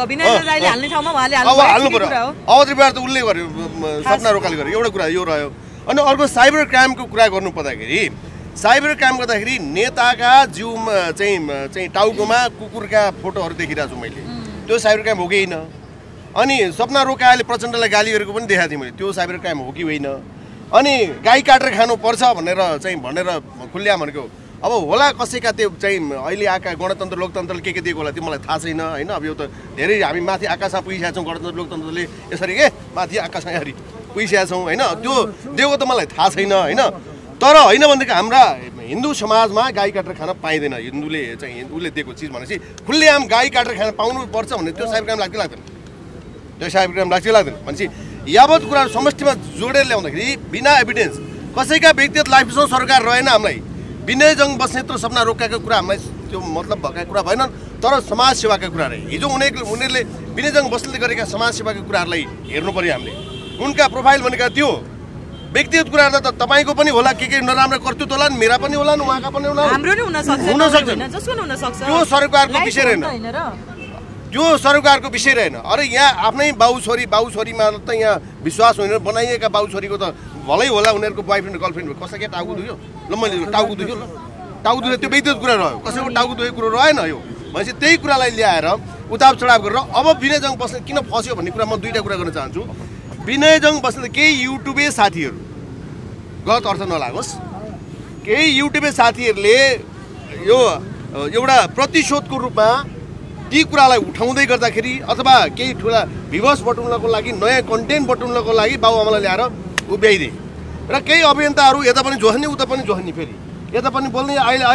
हाल्नु पऱ्यो। अभद्र व्यवहार त उसले गर्यो, सपना रोकाले गर्यो, एउटा कुरा यो रह्यो। अनि अर्को साइबर क्राइमको कुरा गर्नु पर्दाखेरि साइबर क्राइम गर्दाखेरि नेताका जिउमा चाहिँ चाहिँ टाउकोमा कुकुरका फोटोहरू देखिरहेको छु मैले, त्यो साइबर क्राइम हो कि होइन? अनि सपना रोकाले प्रचण्डलाई गाली गरेको पनि देखाएको थिएँ मैले, त्यो साइबर क्राइम हो कि होइन? अनि गाई काटेर खानुपर्छ भनेर चाहिँ भनेर खुल्ल्या भनेको अब होला कसैका त्यो चाहिँ अहिले आएका गणतन्त्र लोकतन्त्रले के के दिएको होला त्यो मलाई थाहा छैन होइन। अब यो त धेरै हामी माथि आकाशमा पुगिसकेका छौँ, गणतन्त्र लोकतन्त्रले यसरी के माथि आकाशमा यसरी पुगिसकेका छौँ होइन। त्यो दिएको त मलाई थाहा छैन होइन। तर होइन भनेदेखि हाम्रा हिन्दू समाजमा गाई काटेर खान पाइँदैन, हिन्दूले चाहिँ उसले दिएको चिज भनेपछि खुल्लेआम गाई काटेर खान पाउनुपर्छ भने त्यो साइबर क्राइम लाग्दै लाग्दैन, त्यो साइबर क्राइम लाग्दै लाग्दैन भनेपछि यावत कुराहरू समष्टिमा जोडेर ल्याउँदाखेरि बिना एभिडेन्स कसैका व्यक्तिगत लाइफसँग सरकार रहेन। हामीलाई विनयजङ बस्नेत र सपना रोकाएको कुरा हामीलाई त्यो मतलब भएका कुरा भएन, तर समाजसेवाका कुरा रहे। हिजो उनीहरूले उनीहरूले विनयजङ बस्नेतले गरेका समाजसेवाका कुराहरूलाई हेर्नु पऱ्यो हामीले। उनका प्रोफाइल भनेका त्यो व्यक्तिगत कुराहरू त तपाईँको पनि होला, के के नराम्रो कर्तृत्व होला, मेरा पनि होला, उहाँका पनि होला, हाम्रो नि हुन सक्छ, हुन सक्छ, जसको नि हुन सक्छ। त्यो सरकारको विषय रहेन, त्यो सरकारको विषय रहेन। अरे यहाँ आफ्नै बाउ छोरी बाउ छोरीमा त यहाँ विश्वास होइन, बनाइएका बाउ छोरीको त भलै होला उनीहरूको बोयफ्रेन्ड गर्लफ्रेन्ड भयो, कसैको टाउको दुख्यो ल मैले टाउको दुख्यो ल टाउको दुख्यो, त्यो व्यक्तिगत कुरा रह्यो, कसैको टाउको दुखेको कुरो रहेन यो भनेपछि त्यही कुरालाई ल्याएर उताप चढाव गरेर अब विनयजङ बस्नेत किन फस्यो भन्ने कुरा म दुईवटा कुरा गर्न चाहन्छु। विनयजङ बस्नेत केही युट्युबे साथीहरू, गलत अर्थ नलागोस्, केही युट्युबे साथीहरूले यो एउटा प्रतिशोधको रूपमा ती कुरालाई उठाउँदै गर्दाखेरि अथवा केही ठुला भ्युवर्स बटुल्नको लागि नयाँ कन्टेन्ट बटुल्नको लागि बाबुआमालाई ल्याएर उभ्याइदिए र केही अभियन्ताहरू यता पनि जोहनी उता पनि जोहनी, फेरि यता पनि बोल्ने अहिले अहिले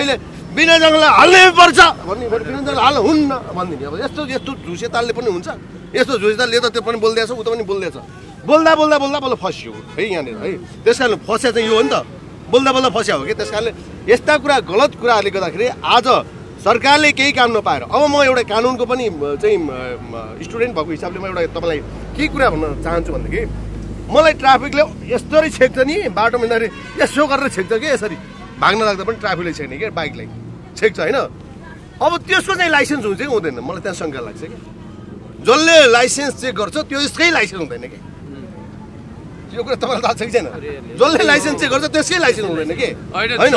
बिना जङ्गललाई हाल्नै पर्छ भन्ने बिना जङ्गल हाल्नु हुन्न भनिदिने। अब यस्तो यस्तो झुसेतालले पनि हुन्छ, यस्तो झुसेतालले त त्यो पनि बोल्दैछ उ त पनि बोल्दैछ, बोल्दा बोल्दा बोल्दा बोल्दा फस्यो है यहाँनिर है। त्यस कारण फस्या चाहिँ यो हो नि त, बोल्दा बोल्दा फस्या हो कि। त्यस कारणले यस्ता कुरा गलत कुराहरूले गर्दाखेरि आज सरकारले केही काम नपाएर, अब म एउटा कानुनको पनि चाहिँ स्टुडेन्ट भएको हिसाबले म एउटा तपाईँलाई के कुरा भन्न चाहन्छु भनेदेखि मलाई ट्राफिकले यस्तरी छेक्छ नि बाटोमा हिँड्दाखेरि यसो गरेर छेक्छ कि यसरी भाग्न लाग्दा पनि ट्राफिकले छेक्ने कि बाइकलाई छेक्छ होइन। अब त्यसको चाहिँ लाइसेन्स हुन्छ कि हुँदैन मलाई त्यहाँ शङ्का लाग्छ कि। जसले लाइसेन्स चेक गर्छ त्यो यसकै लाइसेन्स हुँदैन कि, यो कुरा तपाईँलाई थाहा छ कि छैन? जसले लाइसेन्स चेक गर्छ त्यसकै लाइसेन्स हुँदैन कि होइन।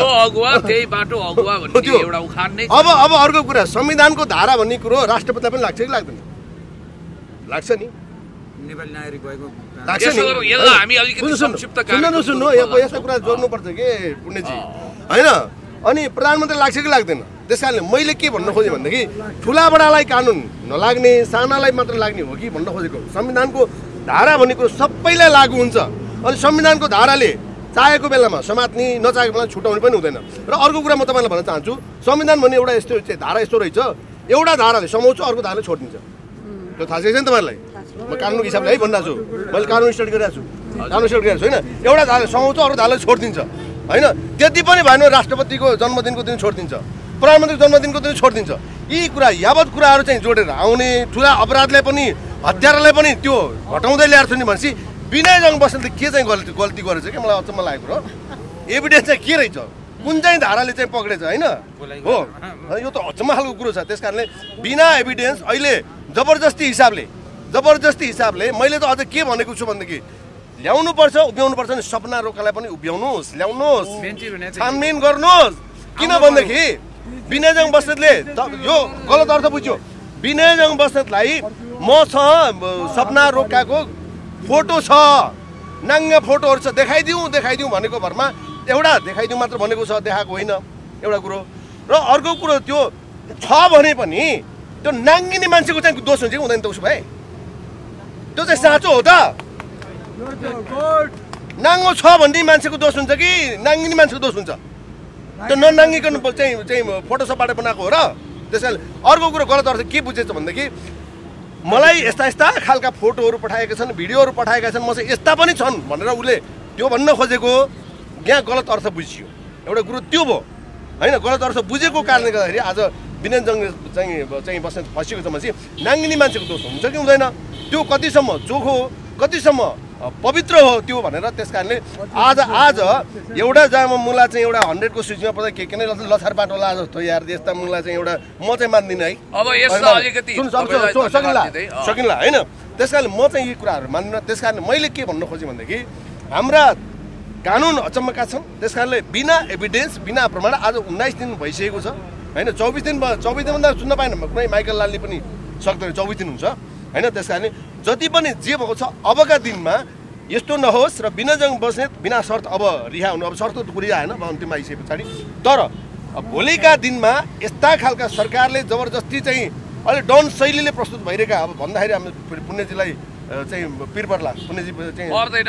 अब अब अर्को कुरा संविधानको धारा भन्ने कुरो राष्ट्रपतिलाई पनि लाग्छ कि लाग्दैन? लाग्छ नि, नेपाली नागरिक भएको लाग्छ नि। सुन्नु सुन्नु यस्ता कुरा जोड्नुपर्छ कि पुण्यजी होइन। अनि प्रधानमन्त्री लाग्छ कि लाग्दैन? त्यस कारणले मैले के भन्न खोजेँ भनेदेखि ठुला बडालाई कानुन नलाग्ने, सानालाई मात्र लाग्ने हो कि भन्न खोजेको। संविधानको धारा भन्ने कुरो सबैलाई लागू हुन्छ। अनि संविधानको धाराले चाहेको बेलामा समात्ने, नचाहेको बेलामा छुटाउने पनि हुँदैन। र अर्को कुरा म तपाईँलाई भन्न चाहन्छु, संविधान भन्ने एउटा यस्तो चाहिँ धारा यस्तो रहेछ, एउटा धाराले समाउँछ अर्को धाराले छोडिदिन्छ। त्यो थाहा छ कि छैन तपाईँहरूलाई? म कानुनको हिसाबले है भनिरहेको छु, मैले कानुन स्टडी गरिरहेको छु, कानुन स्टडी गरिरहेको छु होइन। एउटा धाराले समाउँछ अर्को धाराले छोडिदिन्छ होइन। त्यति पनि भएन राष्ट्रपतिको जन्मदिनको दिन छोडिदिन्छ, प्रधानमन्त्रीको जन्मदिनको दिन छोडिदिन्छ। यी कुरा यावत कुराहरू चाहिँ जोडेर आउने ठुला अपराधलाई पनि हत्यारालाई पनि त्यो घटाउँदै ल्याएर छु नि भनेपछि विनय जङ बस्नेतले के चाहिँ गल्ती गल्ती गरेछ कि मलाई अचम्म लागेको र एभिडेन्स चाहिँ के रहेछ, कुन चाहिँ धाराले चाहिँ पक्रेछ होइन हो। यो त अचम्म खालको कुरो छ। त्यस कारणले बिना एभिडेन्स अहिले जबरजस्ती हिसाबले जबरजस्ती हिसाबले मैले त अझ के भनेको छु भनेदेखि ल्याउनु पर्छ, उभ्याउनु पर्छ नि। सपना रोकालाई पनि उभ्याउनुहोस्, ल्याउनुहोस्, छानबिन गर्नुहोस्। किन भनेदेखि विनयजङ बस्नेतले यो गलत अर्थ बुझ्यो। विनयजङ बस्नेतलाई मसँग सपना रोकाको फोटो छ, नाङ्गा फोटोहरू छ, देखाइदिउँ देखाइदिउँ भनेको भरमा एउटा देखाइदिउँ मात्र भनेको छ, देखाएको होइन एउटा कुरो। र अर्को कुरो त्यो छ भने पनि त्यो नाङ्गिने मान्छेको चाहिँ दोष हुन्छ कि हुँदैन त? उसो भए त्यो चाहिँ साँचो हो त? नाङ्गो छ भन्ने मान्छेको दोष हुन्छ कि नाङ्गिने मान्छेको दोष हुन्छ? त्यो ननाङ्गिकन चाहिँ चाहिँ फोटोसपबाट बनाएको हो र। त्यस कारण अर्को कुरो गलत अर्थ के बुझेछ भनेदेखि मलाई यस्ता यस्ता खालका फोटोहरू पठाएका छन्, भिडियोहरू पठाएका छन्, म चाहिँ यस्ता पनि छन् भनेर उसले त्यो भन्न खोजेको यहाँ गलत अर्थ बुझियो। एउटा कुरो त्यो भयो होइन। गलत अर्थ बुझेको कारणले गर्दाखेरि आज विनय जङ चाहिँ चाहिँ बस्ने फसेको छ भनेपछि नाङ्गिने मान्छेको दोष हुन्छ कि हुँदैन? त्यो कतिसम्म चोखो कतिसम्म पवित्र हो त्यो भनेर। त्यस कारणले आज आज एउटा जहाँ मुला चाहिँ एउटा हन्ड्रेडको सूचीमा पर्दा के के नै लछार बाटो ला जस्तो यार यस्ता मुला चाहिँ एउटा म चाहिँ मान्दिनँ है। अब यसमा अलिकति सकिला सकिला होइन। त्यस कारणले म चाहिँ यी कुराहरू मान्दिनँ। त्यस कारणले मैले के भन्न खोजेँ भनेदेखि हाम्रा कानुन अचम्मका छन्। त्यस कारणले बिना एभिडेन्स बिना प्रमाण आज उन्नाइस दिन भइसकेको छ होइन। चौबिस दिन चौबिस दिनभन्दा सुन्न पाएन कुनै माइकल लालले पनि सक्दैन, चौबिस दिन हुन्छ होइन। त्यस कारणले जति पनि जे भएको छ अबका दिनमा यस्तो नहोस् र विनय जङ बस्नेत बिना शर्त अब रिहा हुनु। अब शर्त त रिहा होइन अन्तिममा आइसके पछाडि, तर भोलिका दिनमा यस्ता खालका सरकारले जबरजस्ती चाहिँ अहिले डन शैलीले प्रस्तुत भइरहेका अब भन्दाखेरि हामी पुण्यजीलाई चाहिँ पिर पर्ला, पुण्यजी चाहिँ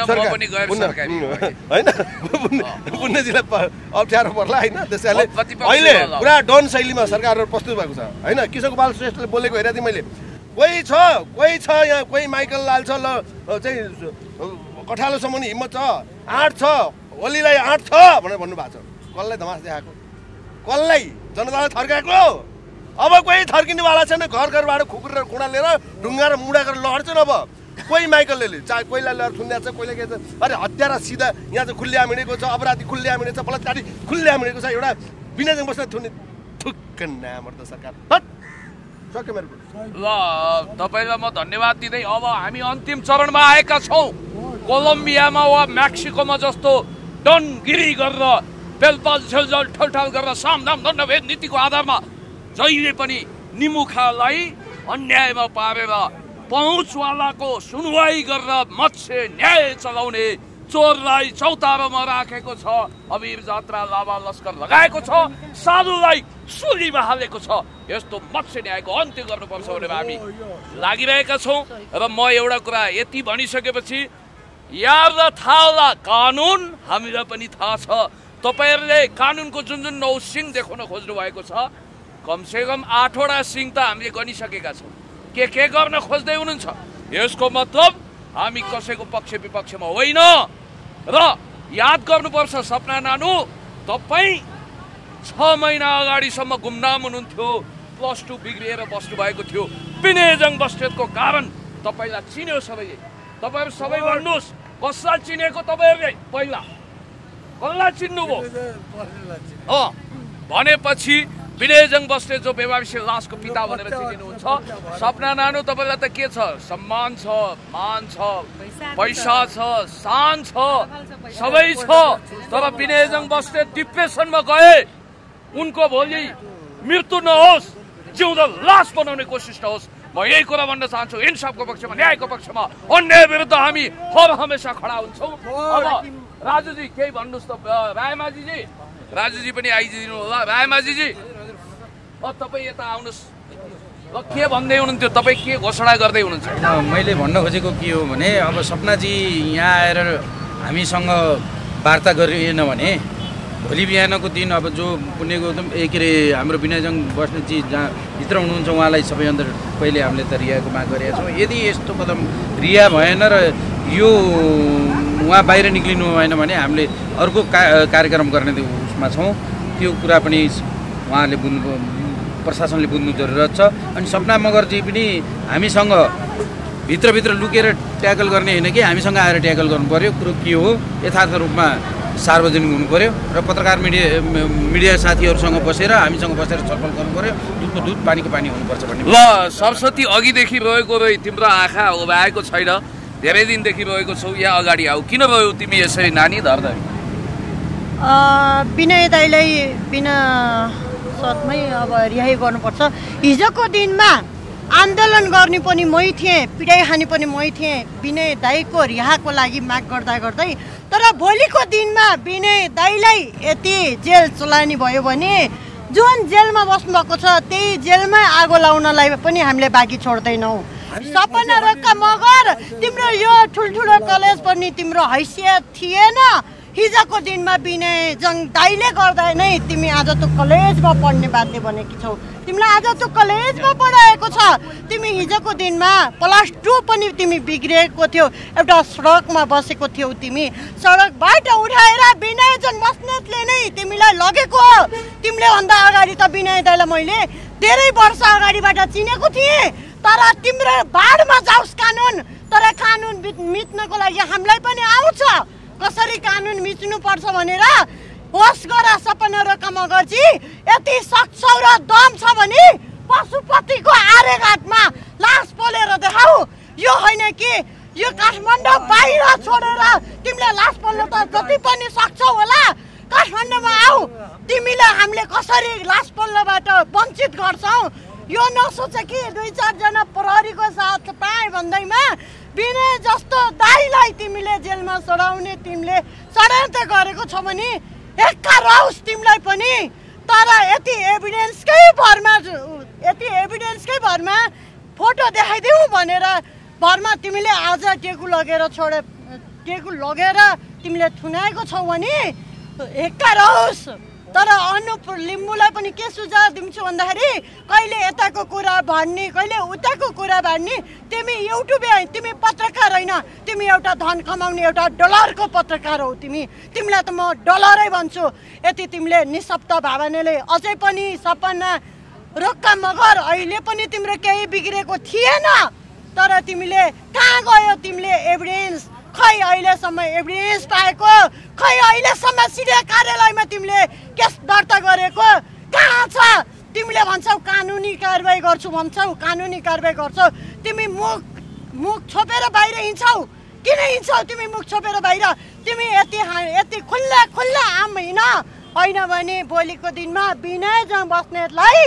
होइन पुण्यजीलाई अप्ठ्यारो पर्ला होइन। त्यस कारणले अहिले पुरा डन शैलीमा सरकारहरू प्रस्तुत भएको छ होइन। किशोर गोपाल श्रेष्ठले बोलेको हेरेको थिएँ मैले, कोही छ कोही छ यहाँ कोही माइकल लाल छ ल चाहिँ कठालोसम्म नि हिम्मत छ, आँट छ, ओलीलाई आँट छ भनेर भन्नुभएको छ। कसलाई धमास देखाएको, कसलाई जनतालाई थर्काएको? अब कोही थर्किनेवाला छैन। घर घरबाट खुकुर र खुँडा लिएर ढुङ्गा र मुढा गरेर लड्छन्। अब कोही माइकलले चाहे कोहीलाई लिएर थुन्दिया छ, कोहीलाई के छ, अरे हत्यारा सिधा यहाँ चाहिँ खुल्ल्या मिलेको छ, अपराधी खुल्ल्या मिलेको छ, बलात्कारी खुल्ल्या मिलेको छ। एउटा विनय जङ बस्नेत थुन्ने थुक्क नामर्द सरकार सक्यो मेरो। ल तपाईँलाई म धन्यवाद दिँदै अब हामी अन्तिम चरणमा आएका छौँ। कोलम्बियामा वा मेक्सिकोमा जस्तो डनगिरी गरेर बेलपाल झेलझेल ठलठाल गरेर सामदाम दण्डभेद नीतिको आधारमा जहिले पनि निमुखालाई अन्यायमा पारेर पहुँचवालाको सुनवाई गरेर मत्स्य न्याय चलाउने चोरलाई चौतारोमा राखेको छ, अबिर जात्रा लाभा लस्कर लगाएको छ, साधुलाई सुलीमा हालेको छ। यस्तो मत्स्य न्यायको अन्त्य गर्नुपर्छ भनेर हामी लागिरहेका छौँ। र म एउटा कुरा यति भनिसकेपछि यार थाहा होला कानुन हामीलाई पनि थाहा छ, तपाईँहरूले कानुनको जुन जुन नौ सिंह देखाउन खोज्नु भएको छ कमसेकम आठवटा सिंह त हामीले गनिसकेका छौँ के के गर्न खोज्दै हुनुहुन्छ यसको मतलब हामी कसैको पक्ष विपक्षमा होइन र याद गर्नुपर्छ सपना नानु तपाईँ छ महिना अगाडिसम्म गुमनाम हुनुहुन्थ्यो प्लस टू बिग्रिएर बस्नु भएको थियो विनयजङ बस्नेतको कारण तपाईँलाई चिन्यो सबैले तपाईँहरू सबै भन्नुहोस् कसलाई चिनेको तपाईँहरूले पहिला कसलाई चिन्नुभयो अँ भनेपछि विनयजङ बस्नेत जो बेवासी लासको पिता भनेर चिनिनुहुन्छ सपना नानु तपाईँलाई त के छ सम्मान छ मान छ पैसा छ शान छ सबै छ तर विनयजङ बस्नेत डिप्रेसनमा गए उनको भोलि मृत्यु नहोस् जिउँदो लास बनाउने कोसिस नहोस् म यही कुरा भन्न चाहन्छु इन्साफको पक्षमा न्यायको पक्षमा अन्याय विरुद्ध हामी हर हमेसा खडा हुन्छौँ अब राजुजी केही भन्नुहोस् त रायमाझीजी राजुजी पनि आइदिनु होला रायमाझीजी अब तपाईँ यता आउनुहोस् ल के भन्दै हुनुहुन्थ्यो तपाईँ के घोषणा गर्दै हुनुहुन्छ मैले भन्न खोजेको के हो भने अब सपनाजी यहाँ आएर हामीसँग वार्ता गरिएन भने भोलि बिहानको दिन अब जो पुण्य गौतम ए के अरे हाम्रो विनयजङ बस्नेतजी जहाँ भित्र हुनुहुन्छ उहाँलाई सबैभन्दा पहिले हामीले त रियाको माग गरेका छौँ यदि यस्तो कदम रिया भएन र यो उहाँ बाहिर निक्लिनु भएन भने हामीले अर्को का कार्यक्रम गर्ने उसमा छौँ त्यो कुरा पनि उहाँले बुझ्नु प्रशासनले बुझ्नु जरुरत छ अनि सपना मगरजी पनि हामीसँग भित्रभित्र लुकेर ट्याकल गर्ने होइन कि हामीसँग आएर ट्याकल गर्नु पर्यो कुरो के हो यथार्थ रूपमा सार्वजनिक हुनु पर्यो र पत्रकार मिडिया मिडिया साथीहरूसँग बसेर हामीसँग बसेर छलफल गर्नु पर्यो दुधको दुध पानीको पानी हुनुपर्छ भन्ने ल सरस्वती अघिदेखि रहेको रही तिम्रो आँखा उभाएको छैन धेरै दिनदेखि रहेको छौ यहाँ अगाडि आऊ किन रह्यौ तिमी यसरी नानी धर्दै विनय दाइलाई बिना शर्तमै अब रिहाई गर्नुपर्छ हिजोको दिनमा आन्दोलन गर्ने पनि मै थिएँ पिटाइ खाने पनि मै थिएँ विनय दाइको रिहाको लागि माग गर्दा गर्दै तर भोलिको दिनमा विनय दाइलाई यति जेल चलानी भयो भने जुन जेलमा बस्नुभएको छ त्यही जेलमै आगो लाउनलाई पनि हामीले बाँकी छोड्दैनौँ सपना रोक्का मगर तिम्रो यो ठुल्ठुलो कलेज पनि तिम्रो हैसियत थिएन हिजोको दिनमा विनयजङ दाइले गर्दा नै तिमी आज त कलेजमा पढ्ने बाध्य बनेकी छौ तिमीलाई आज त कलेजमा पढाएको छ तिमी हिजोको दिनमा प्लस टू पनि तिमी बिग्रेको थियो एउटा सडकमा बसेको थियौ तिमी सडकबाट उठाएर विनयजङ बस्नेतले नै तिमीलाई लगेको हो तिमीले भन्दा अगाडि त विनय दाइलाई मैले धेरै वर्ष अगाडिबाट चिनेको थिएँ तर तिम्रो बाढमा जाओस् कानुन तर कानुन मिच्नको लागि हामीलाई पनि आउँछ कसरी कानुन मिच्नु पर्छ भनेर होस गर सपना रोक्का मगरजी यति सक्छौ र दम छ भने पशुपतिको आरेघाटमा लास पोलेर देखाऊ यो होइन कि यो काठमाडौँ बाहिर छोडेर तिमीले लास पोल्न त जति पनि सक्छौ होला काठमाडौँमा आऊ तिमीले हामीले कसरी लास पोल्नबाट वञ्चित गर्छौ यो नसोच कि दुई चारजना प्रहरीको साथ पाए भन्दैमा विनय जस्तो दाइलाई तिमीले जेलमा सडाउने तिमीले षड्यन्त्र गरेको छ भने एक्का रहोस् तिमीलाई पनि तर यति एभिडेन्सकै भरमा यति एभिडेन्सकै भरमा फोटो देखाइदेऊ भनेर भरमा तिमीले आज टेकु लगेर छोडे टेकु लगेर तिमीले थुनाएको छौ भने एक्का रहोस् तर अनुप लिम्बूलाई पनि के सुझाव दिन्छु भन्दाखेरि कहिले यताको कुरा भन्ने कहिले उताको कुरा भन्ने तिमी युट्युबे तिमी पत्रकार होइन तिमी एउटा धन कमाउने एउटा डलरको पत्रकार हौ तिमी तिमीलाई त म डलरै भन्छु यति तिमीले निशब्द भावनाले अझै पनि सपना रोक्का मगर अहिले पनि तिम्रो केही बिग्रेको थिएन तर तिमीले कहाँ गयो तिमीले एभिडेन्स खै अहिलेसम्म एभिडेन्स पाएको खै अहिलेसम्म सिडिओ कार्यालयमा तिमीले केस दर्ता गरेको कहाँ छ तिमीले भन्छौ कानुनी कारबाही गर्छु भन्छौ कानुनी कारबाही गर्छौ तिमी मुख मुख छोपेर बाहिर हिँड्छौ किन हिँड्छौ तिमी मुख छोपेर बाहिर तिमी यति यति खुल्ला खुल्ला आम हिँड होइन भने भोलिको दिनमा विनयजङ बस्नेतलाई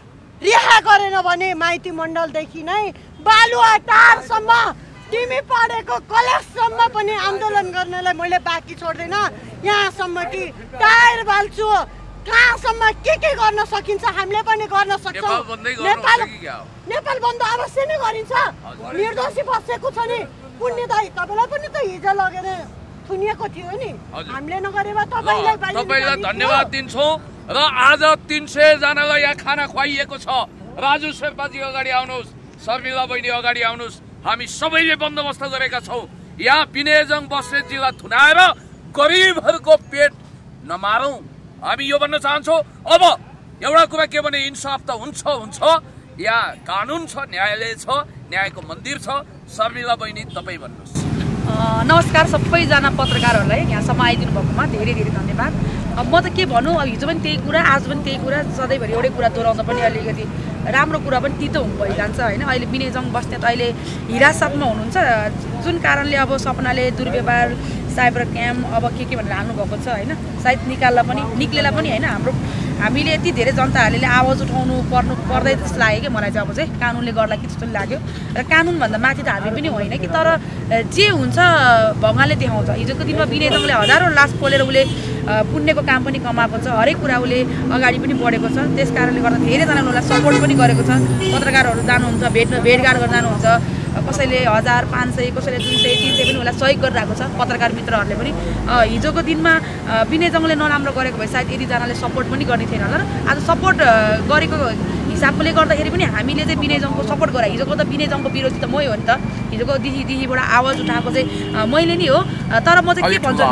रिहा गरेन भने माइती मण्डलदेखि नै बालुवाटारसम्म तिमी पढेको कलेजसम्म पनि आन्दोलन गर्नलाई मैले बाँकी छोड्दैन यहाँसम्म कि टायर बाल्छु कहाँसम्म के के गर्न सकिन्छ हामीले पनि गर्न सक्छौँ नेपाल नेपाल बन्द अवश्य नै गरिन्छ निर्दोषी बसेको छ नि पुण्य दाइ तपाईँलाई पनि त हिजो लगेर थुनिएको थियो नि हामीले नगरे भए तपाईलाई तपाईलाई धन्यवाद दिन्छौँ र आज तीन सय जनालाई यहाँ खाना खुवाइएको छ। राजु शेर्पाजी अगाडि आउनुहोस्, शर्मिला बहिनी अगाडि आउनुहोस्। हामी सबैले बन्दोबस्त गरेका छौँ। यहाँ विनयजङ बस्नेतजीलाई थुनाएर गरिबहरूको पेट नमारौँ। हामी यो भन्न चाहन्छौँ। अब एउटा कुरा के भने इन्साफ त हुन्छ हुन्छ, यहाँ कानुन छ, न्यायालय छ, न्यायको मन्दिर छ। शर्मिला बहिनी तपाईँ भन्नुहोस्। नमस्कार सबैजना पत्रकारहरूलाई, यहाँसम्म आइदिनु भएकोमा धेरै धेरै धन्यवाद। अब म त के भनौँ, अब हिजो पनि त्यही कुरा, आज पनि त्यही कुरा, सधैँभरि एउटै कुरा दोहोऱ्याउँदा पनि अलिकति राम्रो कुरा पनि तितो भइजान्छ होइन। अहिले विनयजङ बस्नेत अहिले हिरासतमा हुनुहुन्छ, जुन कारणले अब सपनाले दुर्व्यवहार, साइबर क्याम्प अब के के भनेर हाल्नुभएको छ होइन। सायद निकाल्ला पनि निक्लेला पनि होइन। हाम्रो हामीले यति धेरै जनताहरूले आवाज उठाउनु पर्नु पर्दै जस्तो लाग्यो कि मलाई चाहिँ अब चाहिँ कानुनले गर्ला कि जस्तो लाग्यो। र कानुनभन्दा माथि त हामी पनि होइन कि, तर जे हुन्छ भगवानले देखाउँछ। हिजोको दिनमा विनयजङले हजारौँ लास पोलेर उसले पुण्यको काम पनि कमाएको छ, हरेक कुरा उसले अगाडि पनि बढेको छ। त्यस कारणले गर्दा धेरैजनाले उसलाई सपोर्ट पनि गरेको छ। पत्रकारहरू जानुहुन्छ, भेट भेटघाट गर्न जानुहुन्छ, कसैले हजार पाँच सय कसैले दुई सय तिन सय पनि उसलाई सहयोग गरिरहेको छ। पत्रकार मित्रहरूले पनि हिजोको दिनमा विनयजङले नराम्रो गरेको भए सायद यतिजनाले सपोर्ट पनि गर्ने थिएन होला। आज सपोर्ट गरेको हिसाबले गर्दाखेरि पनि हामीले चाहिँ विनयजङको सपोर्ट गरायो। हिजोको त विनयजङको विरोधी त मै हो नि त। हिजोको दिदी दिदीबाट आवाज उठाएको चाहिँ मैले नि हो। तर म चाहिँ के भन्छु,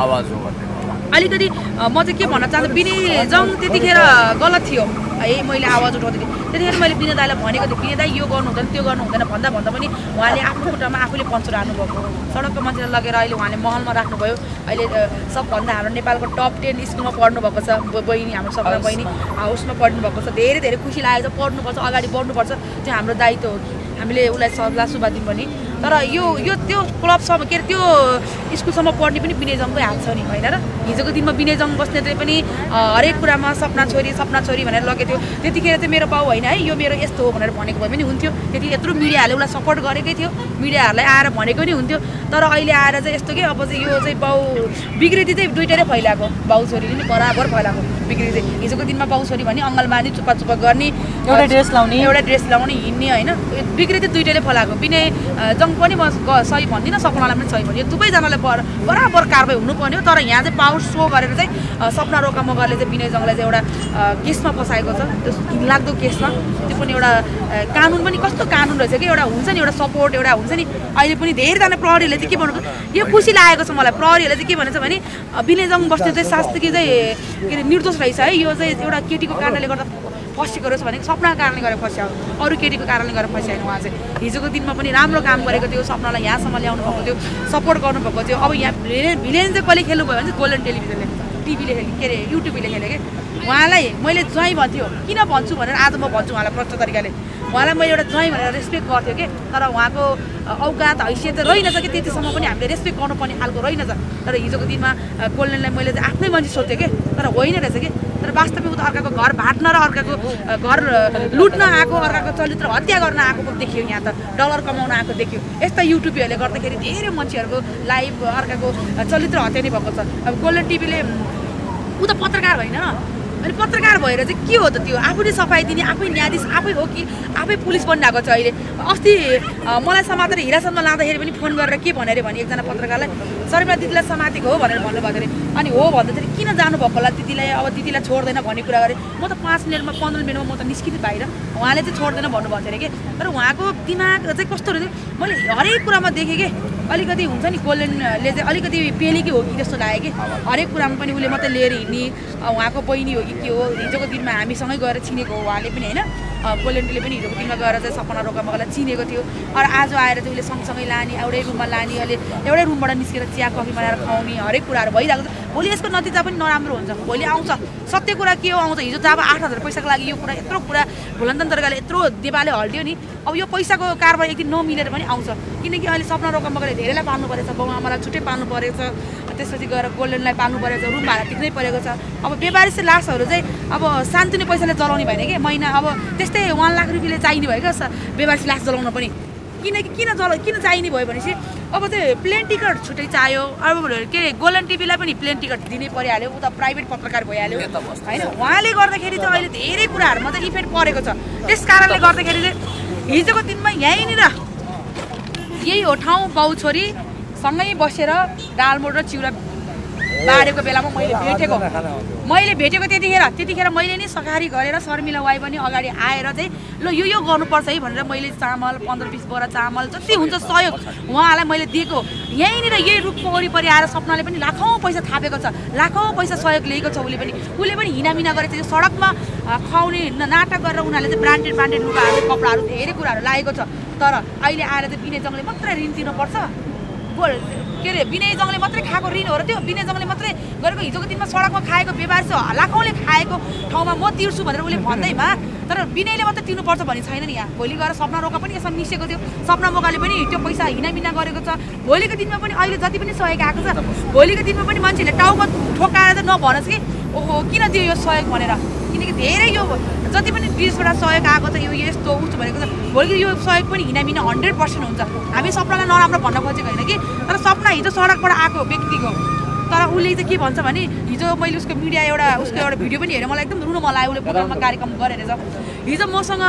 अलिकति म चाहिँ के भन्न चाहन्छु, विनयजङ त्यतिखेर गलत थियो है। मैले आवाज उठाउँदै थिएँ त्यतिखेर, मैले विनय दाईलाई भनेको थिएँ, विनय दाई यो गर्नु हुँदैन त्यो गर्नु हुँदैन भन्दा भन्दा पनि उहाँले आफ्नो खुट्टामा आफूले पञ्चर हाल्नुभएको। सडकको मान्छेलाई लगेर अहिले उहाँले महलमा राख्नुभयो। अहिले सबभन्दा हाम्रो नेपालको टप टेन स्कुलमा पढ्नुभएको छ बहिनी, हाम्रो सपना बहिनी उसमा पढ्नुभएको छ। धेरै धेरै खुसी लागेको छ। पढ्नुपर्छ, अगाडि बढ्नुपर्छ, त्यो हाम्रो दायित्व हो कि हामीले उसलाई सल्लाह सुझाव दिउँ भने। तर यो यो त्यो क्लबसम्म के अरे त्यो स्कुलसम्म पढ्ने पनि विनयजङकै हात छ नि होइन र। हिजोको दिनमा विनयजङ बस्नेतले पनि हरेक कुरामा सपना छोरी सपना छोरी भनेर लगेको थियो। त्यतिखेर चाहिँ मेरो बाउ होइन है, यो मेरो यस्तो हो भनेर भनेको भए पनि हुन्थ्यो। त्यति यत्रो मिडियाहरूले उसलाई सपोर्ट गरेकै थियो, मिडियाहरूलाई आएर भनेको नि हुन्थ्यो। तर अहिले आएर चाहिँ यस्तो कि अब चाहिँ यो चाहिँ बाउ विकृति चाहिँ दुइटै फैलाएको, बाउ छोरीले नि बराबर फैलाएको विकृति चाहिँ। हिजोको दिनमा बाउ छोरी भने अङ्गल मार्ने, चुप्पा चुप्पा गर्ने, एउटा ड्रेस लाउने एउटा ड्रेस लाउने हिँड्ने होइन। विकृति दुइटैले फैलाएको। विनयजङ पनि म सही भन्दिनँ, सपनालाई पनि सही भन्यो। दुवैजनाले बराबर कारवाही हुनुपर्ने हो। तर यहाँ चाहिँ पावर सो गरेर चाहिँ सपना रोका मगरले चाहिँ विनयजङलाई चाहिँ एउटा केसमा फसाएको छ, त्यो घिनलाग्दो केसमा। त्यो पनि एउटा कानुन पनि कस्तो कानुन रहेछ कि, एउटा हुन्छ नि एउटा सपोर्ट, एउटा हुन्छ नि। अहिले पनि धेरैजना प्रहरीहरूले चाहिँ के भन्नु, यो खुसी लागेको छ मलाई। प्रहरीहरूले चाहिँ के भनेछ भने विनयजङ बस्ने चाहिँ शास्त्री चाहिँ के अरे निर्दोष रहेछ है, यो चाहिँ एउटा केटीको कारणले गर्दा फसेको रहेछ भनेको। सपनाको कारणले गरेर फस्यो, अरू केटीको कारणले गरेर फस्यो उहाँ चाहिँ। हिजोको दिनमा पनि राम्रो काम गरेको थियो, सपनालाई यहाँसम्म ल्याउनु भएको थियो, सपोर्ट गर्नुभएको थियो। अब यहाँ भिलेन भिलेन चाहिँ कसले खेल्नु भयो भने चाहिँ गोल्डन टेलिभिजनले, टिभीले खेल्ने के अरे युट्युबले खेल्यो कि। उहाँलाई मैले ज्वाइँ भन्थ्यो, किन भन्छु भनेर आज म भन्छु उहाँलाई प्रष्ट तरिकाले। उहाँलाई मैले एउटा ज्वाइँ भनेर रेस्पेक्ट गर्थ्यो कि, तर उहाँको औकात हैसियत चाहिँ रहेनछ कि त्यतिसम्म पनि हामीले रेस्पेक्ट गर्नुपर्ने खालको रहेनछ। तर हिजोको दिनमा गोल्डनलाई मैले चाहिँ आफ्नै मान्छे सोध्थेँ कि, तर होइन रहेछ कि। तर वास्तवमा उता अर्काको घर भाट्न र अर्काको घर लुट्न आएको, अर्काको चरित्र हत्या गर्न आएको देखियो। यहाँ त डलर कमाउन आएको देखियो। यस्ता युट्युबहरूले गर्दाखेरि धेरै मान्छेहरूको लाइभ अर्काको चरित्र हत्या नै भएको छ। अब गोल्डन टिभीले ऊ त पत्रकार होइन र, अनि पत्रकार भएर चाहिँ के हो त त्यो? आफूले सफाइ दिने, आफै न्यायाधीश आफै हो कि आफै पुलिस बनिरहेको छ अहिले। अस्ति मलाई समातेर हिरासतमा लाँदाखेरि पनि फोन गरेर के भनेर भने एकजना पत्रकारलाई, शर्मिला दिदीलाई समातेको हो भनेर भन्नुभएको अरे। अनि हो भन्दाखेरि किन जानुभएको होला दिदीलाई, अब दिदीलाई छोड्दैन भन्ने कुरा गरेँ। म त पाँच मिनटमा पन्ध्र मिनटमा म त निस्किने बाहिर, उहाँले चाहिँ छोड्दैन भन्नुभएको थियो अरे कि। तर उहाँको दिमाग चाहिँ कस्तो रहेछ मैले हरेक कुरामा देखेँ कि। अलिकति हुन्छ नि गोल्डनले चाहिँ अलिकति पेलेकै हो कि जस्तो लाग्यो कि। हरेक कुरामा पनि उसले मात्रै लिएर हिँड्ने, उहाँको बहिनी हो कि के हो। हिजोको दिनमा हामीसँगै गएर चिनेको हो उहाँले पनि होइन। गोल्डनले पनि हिजोको दिनमा गएर चाहिँ सपना रोका मगरलाई चिनेको थियो। अरू आज आएर चाहिँ उसले सँगसँगै लाने, एउटै रुममा लाने, अहिले एउटै रुमबाट निस्केर चिया कफी बनाएर खुवाउने, हरेक कुराहरू भइरहेको छ। भोलि यसको नतिजा पनि नराम्रो हुन्छ। भोलि आउँछ सत्य कुरा के हो आउँछ। हिजो जब आठ हजार पैसाको लागि यो कुरा यत्रो कुरा भुलन्तन तरिकाले यत्रो देवाले हल्डियो नि, अब यो पैसाको कारबाही एक दिन नमिलेर पनि आउँछ। किनकि अहिले सपना रोका मगरले धेरैलाई पाल्नु परेछ, बाउ आमालाई छुट्टै पाल्नु परेको छ, त्यसपछि गएर गोल्डनलाई पाल्नु परेको छ, रुम भाडा तिर्नै परेको छ। अब बेबारिस लासहरू चाहिँ अब सान्तुने पैसाले चलाउने भएन कि महिना। अब त्यस्तै वान लाख रुपियाँले चाहिने भयो क्या बेबारिस लास चलाउन पनि। किनकि किन चला किन चाहिने भयो भनेपछि अब चाहिँ प्लेन टिकट छुट्टै चाहियो। अब के अरे गोल्डन टिभीलाई पनि प्लेन टिकट दिनै परिहाल्यो, उता प्राइभेट पत्रकार भइहाल्यो होइन। उहाँले गर्दाखेरि चाहिँ अहिले धेरै कुराहरूमा चाहिँ इफेक्ट परेको छ। त्यस कारणले गर्दाखेरि चाहिँ हिजोको दिनमा यहीँनिर यही हो ठाउँ बाउ छोरी सँगै बसेर दालमोट र चिउरा बाढेको बेलामा मैले भेटेको मैले भेटेको त्यतिखेर त्यतिखेर मैले नि सखारी गरेर शर्मिला वाइ पनि अगाडि आएर चाहिँ ल यो यो गर्नुपर्छ है भनेर मैले चामल पन्ध्र बिस बोरा चामल जति हुन्छ सहयोग उहाँलाई मैले दिएको यहीँनिर यही रुखको वरिपरि आएर सपनाले पनि लाखौँ पैसा थापेको छ लाखौँ पैसा सहयोग लिएको छ उसले पनि उसले पनि हिनामिना गरेको छ सडकमा खुवाउने नाटक गरेर उनीहरूले चाहिँ ब्रान्डेड ब्रान्डेड लुगाहरू कपडाहरू धेरै कुराहरू लागेको छ तर अहिले आएर चाहिँ विनयजङले मात्रै ऋण तिर्नुपर्छ बोल के अरे विनयजङले मात्रै खाएको ऋण हो र त्यो विनयजङले मात्रै गरेको हिजोको दिनमा सडकमा खाएको व्यवहार छ लाखौँले खाएको ठाउँमा म तिर्छु भनेर उसले भन्दैमा तर विनयले मात्रै तिर्नुपर्छ भन्ने छैन नि यहाँ भोलि गएर सपना रोका पनि यसमा मिसेको थियो सपना मोकाले पनि त्यो पैसा हिनामिना गरेको छ भोलिको दिनमा पनि अहिले जति पनि सहयोग आएको छ भोलिको दिनमा पनि मान्छेले टाउको ठोकाएर त नभनोस् कि ओहो किन दियो यो सहयोग भनेर किनकि धेरै यो जति पनि देशबाट सहयोग आएको छ यो यस्तो उस्तो भनेको छ भोलि यो सहयोग पनि हिनामिना हन्ड्रेड पर्सेन्ट हुन्छ हामी सपनालाई नराम्रो भन्न खोजेको होइन कि तर सपना हिजो सडकबाट आएको व्यक्तिको तर उसले चाहिँ के भन्छ भने हिजो मैले उसको मिडिया एउटा उसको एउटा भिडियो पनि हेरेँ मलाई एकदम रुनु मन लाग्यो उसले प्रोग्राममा कार्यक्रम गरेर हिजो मसँग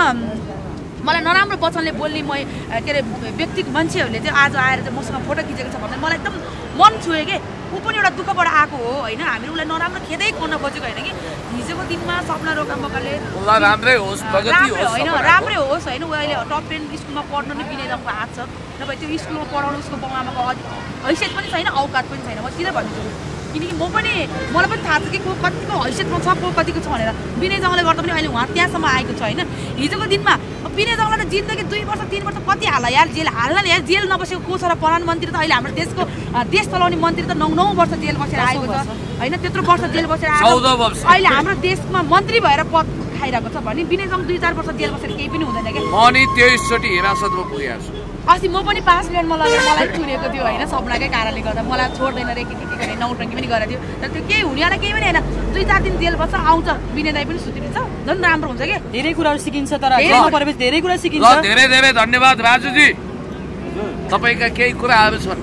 मलाई नराम्रो वचनले बोल्ने म के अरे व्यक्ति मान्छेहरूले चाहिँ आज आएर चाहिँ मसँग फोटो खिचेको छ भन्दा मलाई एकदम मन छुयो कि ऊ पनि एउटा दुःखबाट आएको हो होइन हामीले उसलाई नराम्रो खेदै खोज्न खोजेको होइन कि हिजोको दिनमा सपना रोका मकाले राम्रै होस् होइन राम्रै होस् होइन ऊ अहिले टप टेन स्कुलमा पढ्नु नै विनयजङको हात छ नभए त्यो स्कुलमा पढाउनु उसको बाउ आमाको हैसियत पनि छैन औकात पनि छैन म सिधै भन्छु किनकि म पनि मलाई पनि थाहा छ कि को कतिको हैसियतमा छ को कतिको छ भनेर विनयजङले गर्दा पनि अहिले उहाँ त्यहाँसम्म आएको छ होइन हिजोको दिनमा विनयजङलाई त जिन्दगी दुई वर्ष तिन वर्ष कति हाल्ला यार जेल हाल्न यार जेल नबसेको को छ र प्रधानमन्त्री त अहिले हाम्रो देशको देश चलाउने मन्त्री त नौ नौ वर्ष जेल बसेर आएको छ होइन त्यत्रो वर्ष जेल बसेर आएको अहिले हाम्रो देशमा मन्त्री भएर पद खाइरहेको छ भने विनयजङ दुई चार वर्ष जेल बसेर केही पनि हुँदैन क्या म नि तेइसचोटि हिरासतमा पुगेको छु अस्ति म पनि पाँच मिनटमा लगेर मलाई चुरेको थियो होइन सपनाकै कारणले गर्दा मलाई छोड्दैन रे के के गर्ने नौटङ्की पनि गरेको थियो तर त्यो केही हुनेवाला केही पनि होइन दुई चार दिन जेल बस्छ आउँछ विनय दाइ पनि सुतिन्छ झन् राम्रो हुन्छ कि धेरै कुराहरू सिकिन्छ तर परेपछि धेरै कुरा सिकिन्छ ल धेरै धेरै धन्यवाद राजुजी तपाईँका केही कुराहरू छन्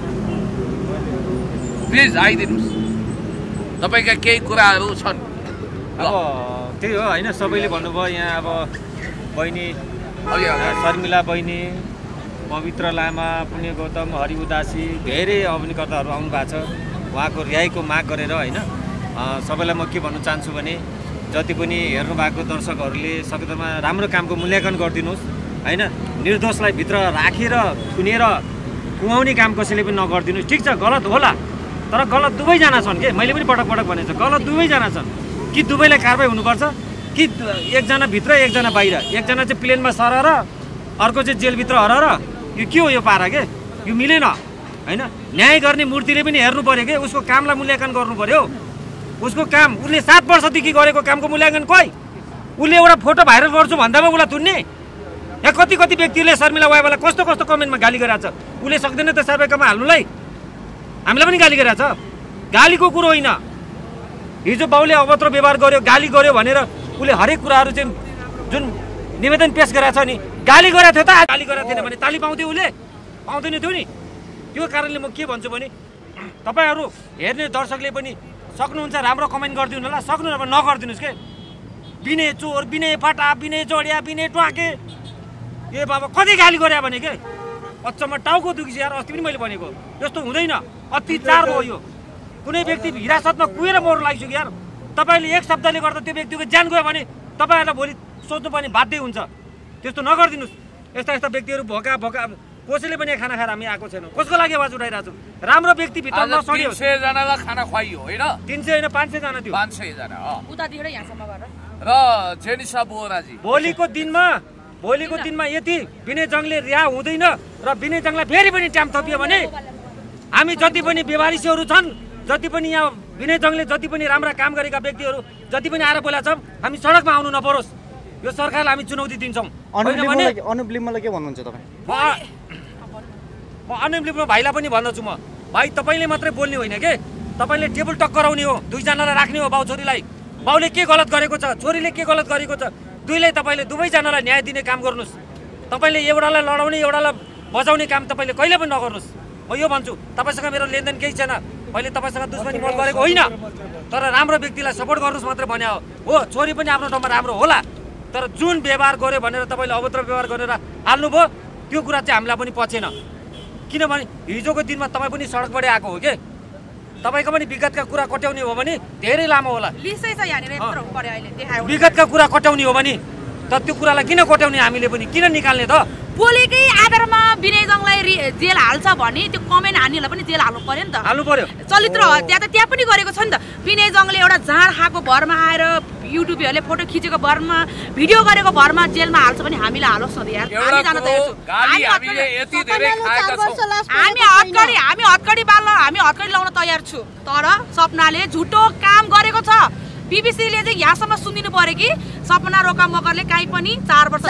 प्लिज आइदिनुहोस् तपाईँका केही कुराहरू छन् अब त्यही हो होइन सबैले भन्नुभयो यहाँ अब बहिनी शर्मिला बहिनी पवित्र लामा पुण्य गौतम हरि उदासी धेरै अभिनयकर्ताहरू आउनु भएको छ उहाँको रिहाईको माग गरेर होइन सबैलाई म के भन्न चाहन्छु भने जति पनि हेर्नु भएको दर्शकहरूले सबैमा राम्रो कामको मूल्याङ्कन गरिदिनुहोस् होइन निर्दोषलाई भित्र राखेर थुनेर कुहाउने काम कसैले पनि नगरिदिनुहोस् ठिक छ गलत होला तर गलत दुवैजना छन् के मैले पनि पटक पटक भनेको छु गलत दुवैजना छन् कि दुवैलाई कारवाही हुनुपर्छ कि एकजना भित्र एकजना बाहिर एकजना चाहिँ प्लेनमा सरेर अर्को चाहिँ जेलभित्र हराएर यो के हो यो पारा के यो मिलेन होइन न्याय गर्ने मूर्तिले पनि हेर्नु पर्यो कि उसको कामलाई मूल्याङ्कन गर्नु पर्यो उसको काम उसले सात वर्षदेखि गरेको कामको मूल्याङ्कन खोइ उसले एउटा फोटो भाइरल गर्छु भन्दामा उसलाई तुन्ने यहाँ कति कति व्यक्तिले शर्मिला वाइवालाई कस्तो कस्तो कमेन्टमा गाली गरिरहेको छ उसले सक्दैन त सर्वेकमा हाल्नुलाई हामीलाई पनि गाली गरिरहेको छ गालीको कुरो होइन हिजो बाउले अभद्र व्यवहार गर्यो गाली गर्यो भनेर उसले हरेक कुराहरू चाहिँ जुन निवेदन पेश गरेको छ नि गाली गरेको थियो त गाली गरेको थिएन भने ताली पाउँथ्यो उसले पाउँदैन थियो नि त्यो कारणले म के भन्छु भने तपाईँहरू हेर्ने दर्शकले पनि सक्नुहुन्छ राम्रो कमेन्ट गरिदिनु होला सक्नु नभए नगरिदिनुहोस् के विनय चोर विनय फटा विनय जोडिया विनय ट्वाके ए बाबा कति गाली गरे भने के अचम्म टाउको दुखी यार अस्ति पनि मैले भनेको यस्तो हुँदैन अत्याचार हो यो कुनै व्यक्ति हिरासतमा कुहेर मर्नु लागिसक्यो यार तपाईँले एक शब्दले गर्दा त्यो व्यक्तिको ज्यान गयो भने तपाईँहरूलाई भोलि सोच्नुपर्ने बाध्य हुन्छ त्यस्तो नगरिदिनुहोस् यस्ता यस्ता व्यक्तिहरू भोका भोका कसैले पनि खाना खाएर हामी आएको छैनौँ कसको लागि आवाज उठाइरहेको छौँ राम्रो व्यक्ति भित्र नसडियो तीन सय जनालाई खाना खुवाइयो होइन तीन सय होइन पाँच सय जना थियो पाँच सय जना उतादेखि यहाँसम्म गरेर र जेनिसा बोराजी भोलिको दिनमा भोलिको दिनमा यति विनयजङले रिहा हुँदैन र विनयजङलाई फेरि पनि टाइम थपियो भने हामी जति पनि व्यवहारिसीहरू छन् जति पनि यहाँ विनयजङले जति पनि राम्रा काम गरेका व्यक्तिहरू जति पनि आएर बोला छौँ हामी सडकमा आउनु नपरोस् यो सरकारलाई हामी चुनौती दिन्छौँ अनुप लिम्बालाई के भन्नुहुन्छ तपाईँ म अनुप लिम्बा भाइलाई पनि भन्दछु म भाइ तपाईँले मात्रै बोल्ने होइन के तपाईँले टेबल टक गराउने हो दुईजनालाई राख्ने हो बाउ छोरीलाई बाउले के गलत गरेको छ छोरीले के गलत गरेको छ दुईलाई तपाईँले दुवैजनालाई न्याय दिने काम गर्नुहोस् तपाईँले एउटालाई लडाउने एउटालाई बजाउने काम तपाईँले कहिले पनि नगर्नुहोस् म यो भन्छु तपाईँसँग मेरो लेनदेन केही छैन मैले तपाईँसँग दुश्मनी मोड गरेको होइन तर राम्रो व्यक्तिलाई सपोर्ट गर्नुहोस् मात्रै भने हो छोरी पनि आफ्नो ठाउँमा राम्रो होला तर जुन व्यवहार गर्यो भनेर तपाईँले अभद्र व्यवहार गरेर हाल्नुभयो त्यो कुरा चाहिँ हामीलाई पनि पचेन किनभने हिजोको दिनमा तपाईँ पनि सडकबाटै आएको हो के तपाईँको पनि विगतका कुरा कट्याउने हो भने धेरै लामो होला। लिस्टै छ यहाँनिर यत्रो पर्यो अहिले देखायो। विगतका कुरा कट्याउने हो भने त त्यो कुरालाई किन कट्याउने हामीले पनि किन निकाल्ने त? बोलेकै आधारमा विनय जङलाई जेल हाल्छ भने त्यो कमेन्ट हान्नेलाई पनि जेल हाल्नु पर्यो नि त। हाल्नु पर्यो। चरित्र त्यहाँ त त्यहाँ पनि गरेको छ नि त। विनय जङले एउटा जाँड खाएको भरमा आएर युट्युबहरूले फोटो खिचेको भरमा भिडियो गरेको भरमा जेलमा हाल्छ भने हामीलाई हालोस् न यार। हामी जान तयार छौँ। हामी हतकडी हामी हतकडी बाल्न हामी हतकडी लाउन तयार छु। तर सपनाले झुटो काम गरेको छ। बीबीसीले चाहिँ यहाँसम्म सुनिदिनु पर्यो कि सपना रोका मगरले काहीँ पनि चार वर्ष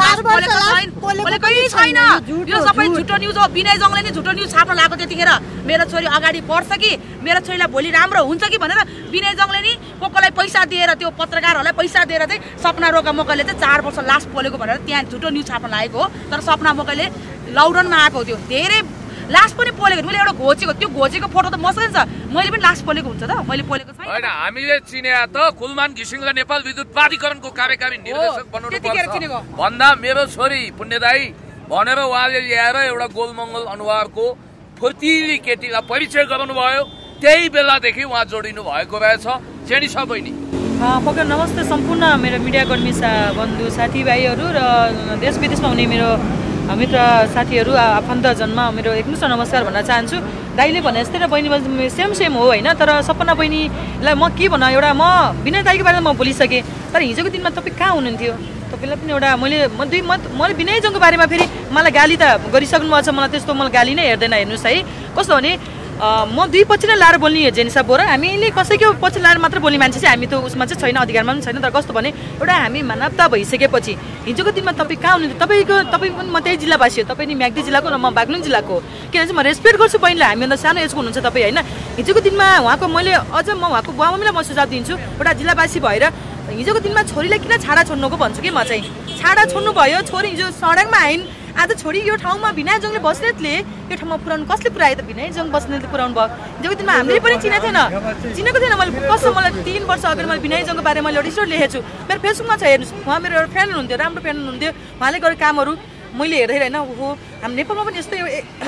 बोलेकै छैन। यो सबै झुटो न्युज हो। विनय जङले नि झुटो न्युज छाप्न लागेको त्यतिखेर मेरो छोरी अगाडि बढ्छ कि मेरो छोरीलाई भोलि राम्रो हुन्छ कि भनेर विनय जङले नि को कोलाई पैसा दिएर त्यो पत्रकारहरूलाई पैसा दिएर चाहिँ सपना रोका मगरले चाहिँ चार वर्ष लास्ट बोलेको भनेर त्यहाँ झुटो न्युज छाप्न लागेको हो। तर सपना मगरले लौडनमा आएको थियो धेरै लास्ट पनि पोलेको मैले एउटा घोचेको त्यो घोचेको फोटो त मसँग छ। मैले पनि लास्ट पोलेको हुन्छ त मैले पोलेको छैन। हैन हामीले चिने त कुलमान घिसिङलाई नेपाल विद्युत प्राधिकरणको कार्यकारी निर्देशक बनाउनु पर्छ भन्दा मेरो छोरी पुण्यदायी भनेर उहाँले ल्याएर एउटा गोलमङ्गल अनुहारको फुर्तिली केटीलाई परिचय गराउनु भयो। त्यही बेलादेखि उहाँ जोडिनु भएको रहेछ। चेडी छ बहिनी। पक्का नमस्ते सम्पूर्ण मेरो मिडियाकर्मी बन्धु साथीभाइहरू र देश विदेशमा हुने मेरो मित्र साथीहरू आफन्तजनमा मेरो एकमुष्ट नमस्कार भन्न चाहन्छु। दाइले भने जस्तै र बहिनी सेम सेम हो होइन। तर सपना बहिनीलाई म के भन्न एउटा म विनय दाइको बारेमा म बोलिसकेँ। तर हिजोको दिनमा तपाईँ कहाँ हुनुहुन्थ्यो? तपाईँलाई पनि एउटा मैले म दुई म मैले विनय जङको बारेमा फेरि मलाई गाली त गरिसक्नु भएको छ। मलाई त्यस्तो मलाई गाली नै हेर्दैन। हेर्नुहोस् है कस्तो भने म दुई पछि नै लाएर बोल्ने जेनिसा बोर हामीले कसैको पछि लाएर मात्र बोल्ने मान्छे चाहिँ हामी त उसमा चाहिँ छैन अधिकारमा पनि छैन। तर कस्तो भने एउटा हामी मानवता भइसकेपछि हिजोको दिनमा तपाईँ कहाँ हुनुहुन्छ? तपाईँको तपाईँ पनि म त्यही जिल्लावासी हो। तपाईँ नि म्याग्दी जिल्लाको र म बागलुङ जिल्लाको हो। किनभने चाहिँ म रेस्पेक्ट गर्छु बहिनीलाई। हामीभन्दा सानो एजको हुनुहुन्छ तपाईँ होइन। हिजोको दिनमा उहाँको मैले अझ म उहाँको बुवा मम्मीलाई म सुझाव दिन्छु एउटा जिल्लावासी भएर हिजोको दिनमा छोरीलाई किन छाडा छोड्नुको भन्छु कि म चाहिँ। छाडा छोड्नु भयो छोरी हिजो सडकमा आइन्। आज छोरी यो ठाउँमा विनय जङले बस्नेतले यो ठाउँमा पुऱ्याउनु कसले पुऱ्यायो त? विनय जङ बस्नेतले पुऱ्याउनु भयो। हिजोको दिनमा हामीले पनि चिनेको थिएन चिनेको थिएन। मैले कसो मलाई तिन वर्ष अगाडि मैले विनय जङको बारेमा मैले एउटा स्टोरी लेखेको छु। मेरो फेसबुकमा छ हेर्नुहोस्। उहाँ मेरो एउटा फ्रेन्ड हुनुहुन्थ्यो राम्रो फ्रेन्ड हुनुहुन्थ्यो। उहाँले गरेको कामहरू मैले हेर्दै होइन ओहो हामी नेपालमा पनि यस्तै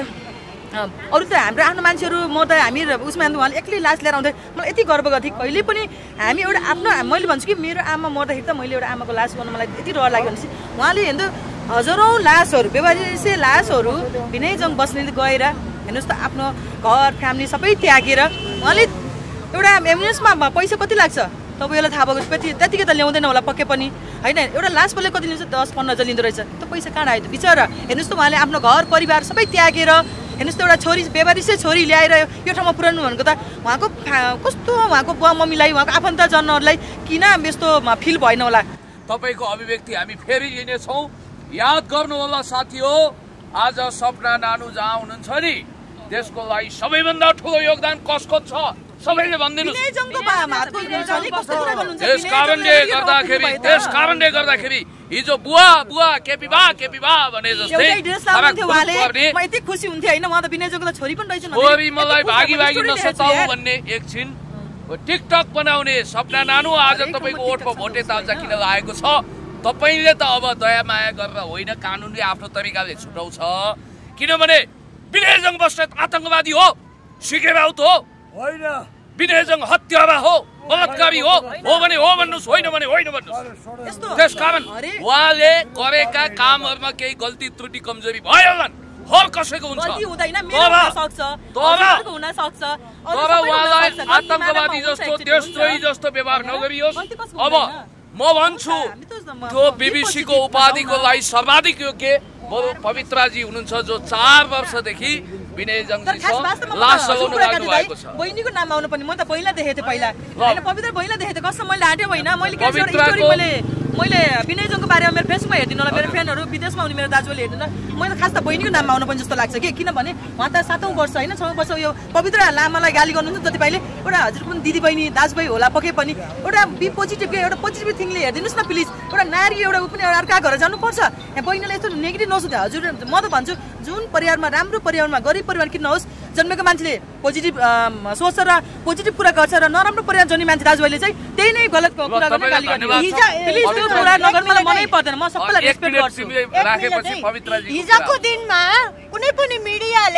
अरू त हाम्रो आफ्नो मान्छेहरू म त हामी उसमा उहाँले एक्लै लास लिएर आउँदै मलाई यति गर्व गर्थेँ। कहिले पनि हामी एउटा आफ्नो मैले भन्छु कि मेरो आमा मर्दाखेरि त मैले एउटा आमाको लास गर्नु मलाई यति डर लाग्यो भनेपछि उहाँले हेर्नु हजारौँ लासहरू बेवारिसे लासहरू विनय जङ बस्नेले गएर हेर्नुहोस् त आफ्नो घर फ्यामिली सबै त्यागेर उहाँले एउटा एम्बुलेन्समा पैसा कति लाग्छ तपाईँलाई थाहा भएको कति त्यतिकै त ल्याउँदैन होला पक्कै पनि होइन। एउटा लास बोले कति लिन्छ? दस पन्ध्र हजार लिँदो रहेछ। त्यो पैसा कहाँ आयो त बिचरा? हेर्नुहोस् त उहाँले आफ्नो घर परिवार सबै त्यागेर हेर्नुहोस् त एउटा छोरी बेवारिसे छोरी ल्याएर यो ठाउँमा पुऱ्याउनु भनेको त उहाँको कस्तो उहाँको बुवा मम्मीलाई उहाँको आफन्तजनहरूलाई किन यस्तो फिल भएन होला? तपाईँको अभिव्यक्ति हामी फेरि लिनेछौँ। याद गर्नु होला साथी हो आज सपना नानु जहाँ हुनुहुन्छ नि त्यसको लागि सबैभन्दा ठुलो योगदान कसको छ सबैले भनिदिनुहोस्। त्यस कारणले गर्दाखेरि त्यस कारणले गर्दाखेरि हिजो बुवा बुवा केपी बा केपी बा भने जस्तै यति खुसी हुन्थ्यो होइन। उहाँ त विनय जङको छोरी पनि रहेछ छोरी मलाई भागी भागी नसताउ भन्ने एकछिन टिकटक बनाउने सपना नानु आज तपाईँको ओठमा भोटे ताल्चा किन लागेको छ? तपाईँले त अब दया माया गरेर होइन कानुनले आफ्नो तरिकाले छुटाउँछ। किनभने विनय जङ बस्नेत आतङ्कवादी हो सिके राउत हो होइन। विनय जङ हत्यारा हो बलात्कारी हो हो भने हो भन्नुहोस् होइन भने होइन भन्नुहोस्। त्यसकारण उहाँले गरेका कामहरूमा केही गल्ती त्रुटि कमजोरी भयो होलान् हर कसैको हुन्छ तर उहाँलाई आतङ्कवादी जस्तो देशद्रोही जस्तो व्यवहार नगरियोस्। अब म भन्छु त्यो बीबीसीको उपाधिको लागि सर्वाधिक योग्य पवित्राजी हुनुहुन्छ जो चार वर्षदेखि विनय जङजीसँग लास लगाउनु लाग्नु भएको छ। बहिनीको नाम आउनु पनि म त पहिला देखेको थिएँ पहिला होइन पवित्र पहिला देखेको थिएँ कसम मैले आँट्यो होइन। मैले मैले मैले विनय जङको बारेमा मेरो फेसबुकमा हेरिदिनु होला मेरो फ्रेन्डहरू विदेशमा हुने मेरो दाजुले हेरिदिनु मैले खास त बहिनीको नाममा आउनु पनि जस्तो लाग्छ कि किनभने उहाँ त सातौँ वर्ष होइन छ वर्ष यो पवित्र लामालाई गाली गर्नुहुन्छ जति पाइले एउटा हजुर पनि दिदी बहिनी दाजुभाइ होला पक्कै पनि एउटा बी पोजिटिभ एउटा पोजिटिभ थिङले हेरिदिनुहोस् न प्लिज। एउटा नारी एउटा ऊ पनि अर्का घर जानुपर्छ यहाँ बहिनीलाई यस्तो नेगेटिभ नसोच्छ। हजुर म त भन्छु जुन परिवारमा राम्रो परिवारमा गरिब परिवार किन नहोस् जन्मेको मान्छेले पोजिटिभ सोच्छ र पोजिटिभ कुरा गर्छ र नराम्रो परिवार जन्ने मान्छे दाजुभाइले चाहिँ त्यही नै गलत कुरा गर्ने गाली गर्ने मनै पर्दैन। म सबैलाई रेस्पेक्ट गर्छु। हिजोको दिनमा कुनै पनि मिडियाले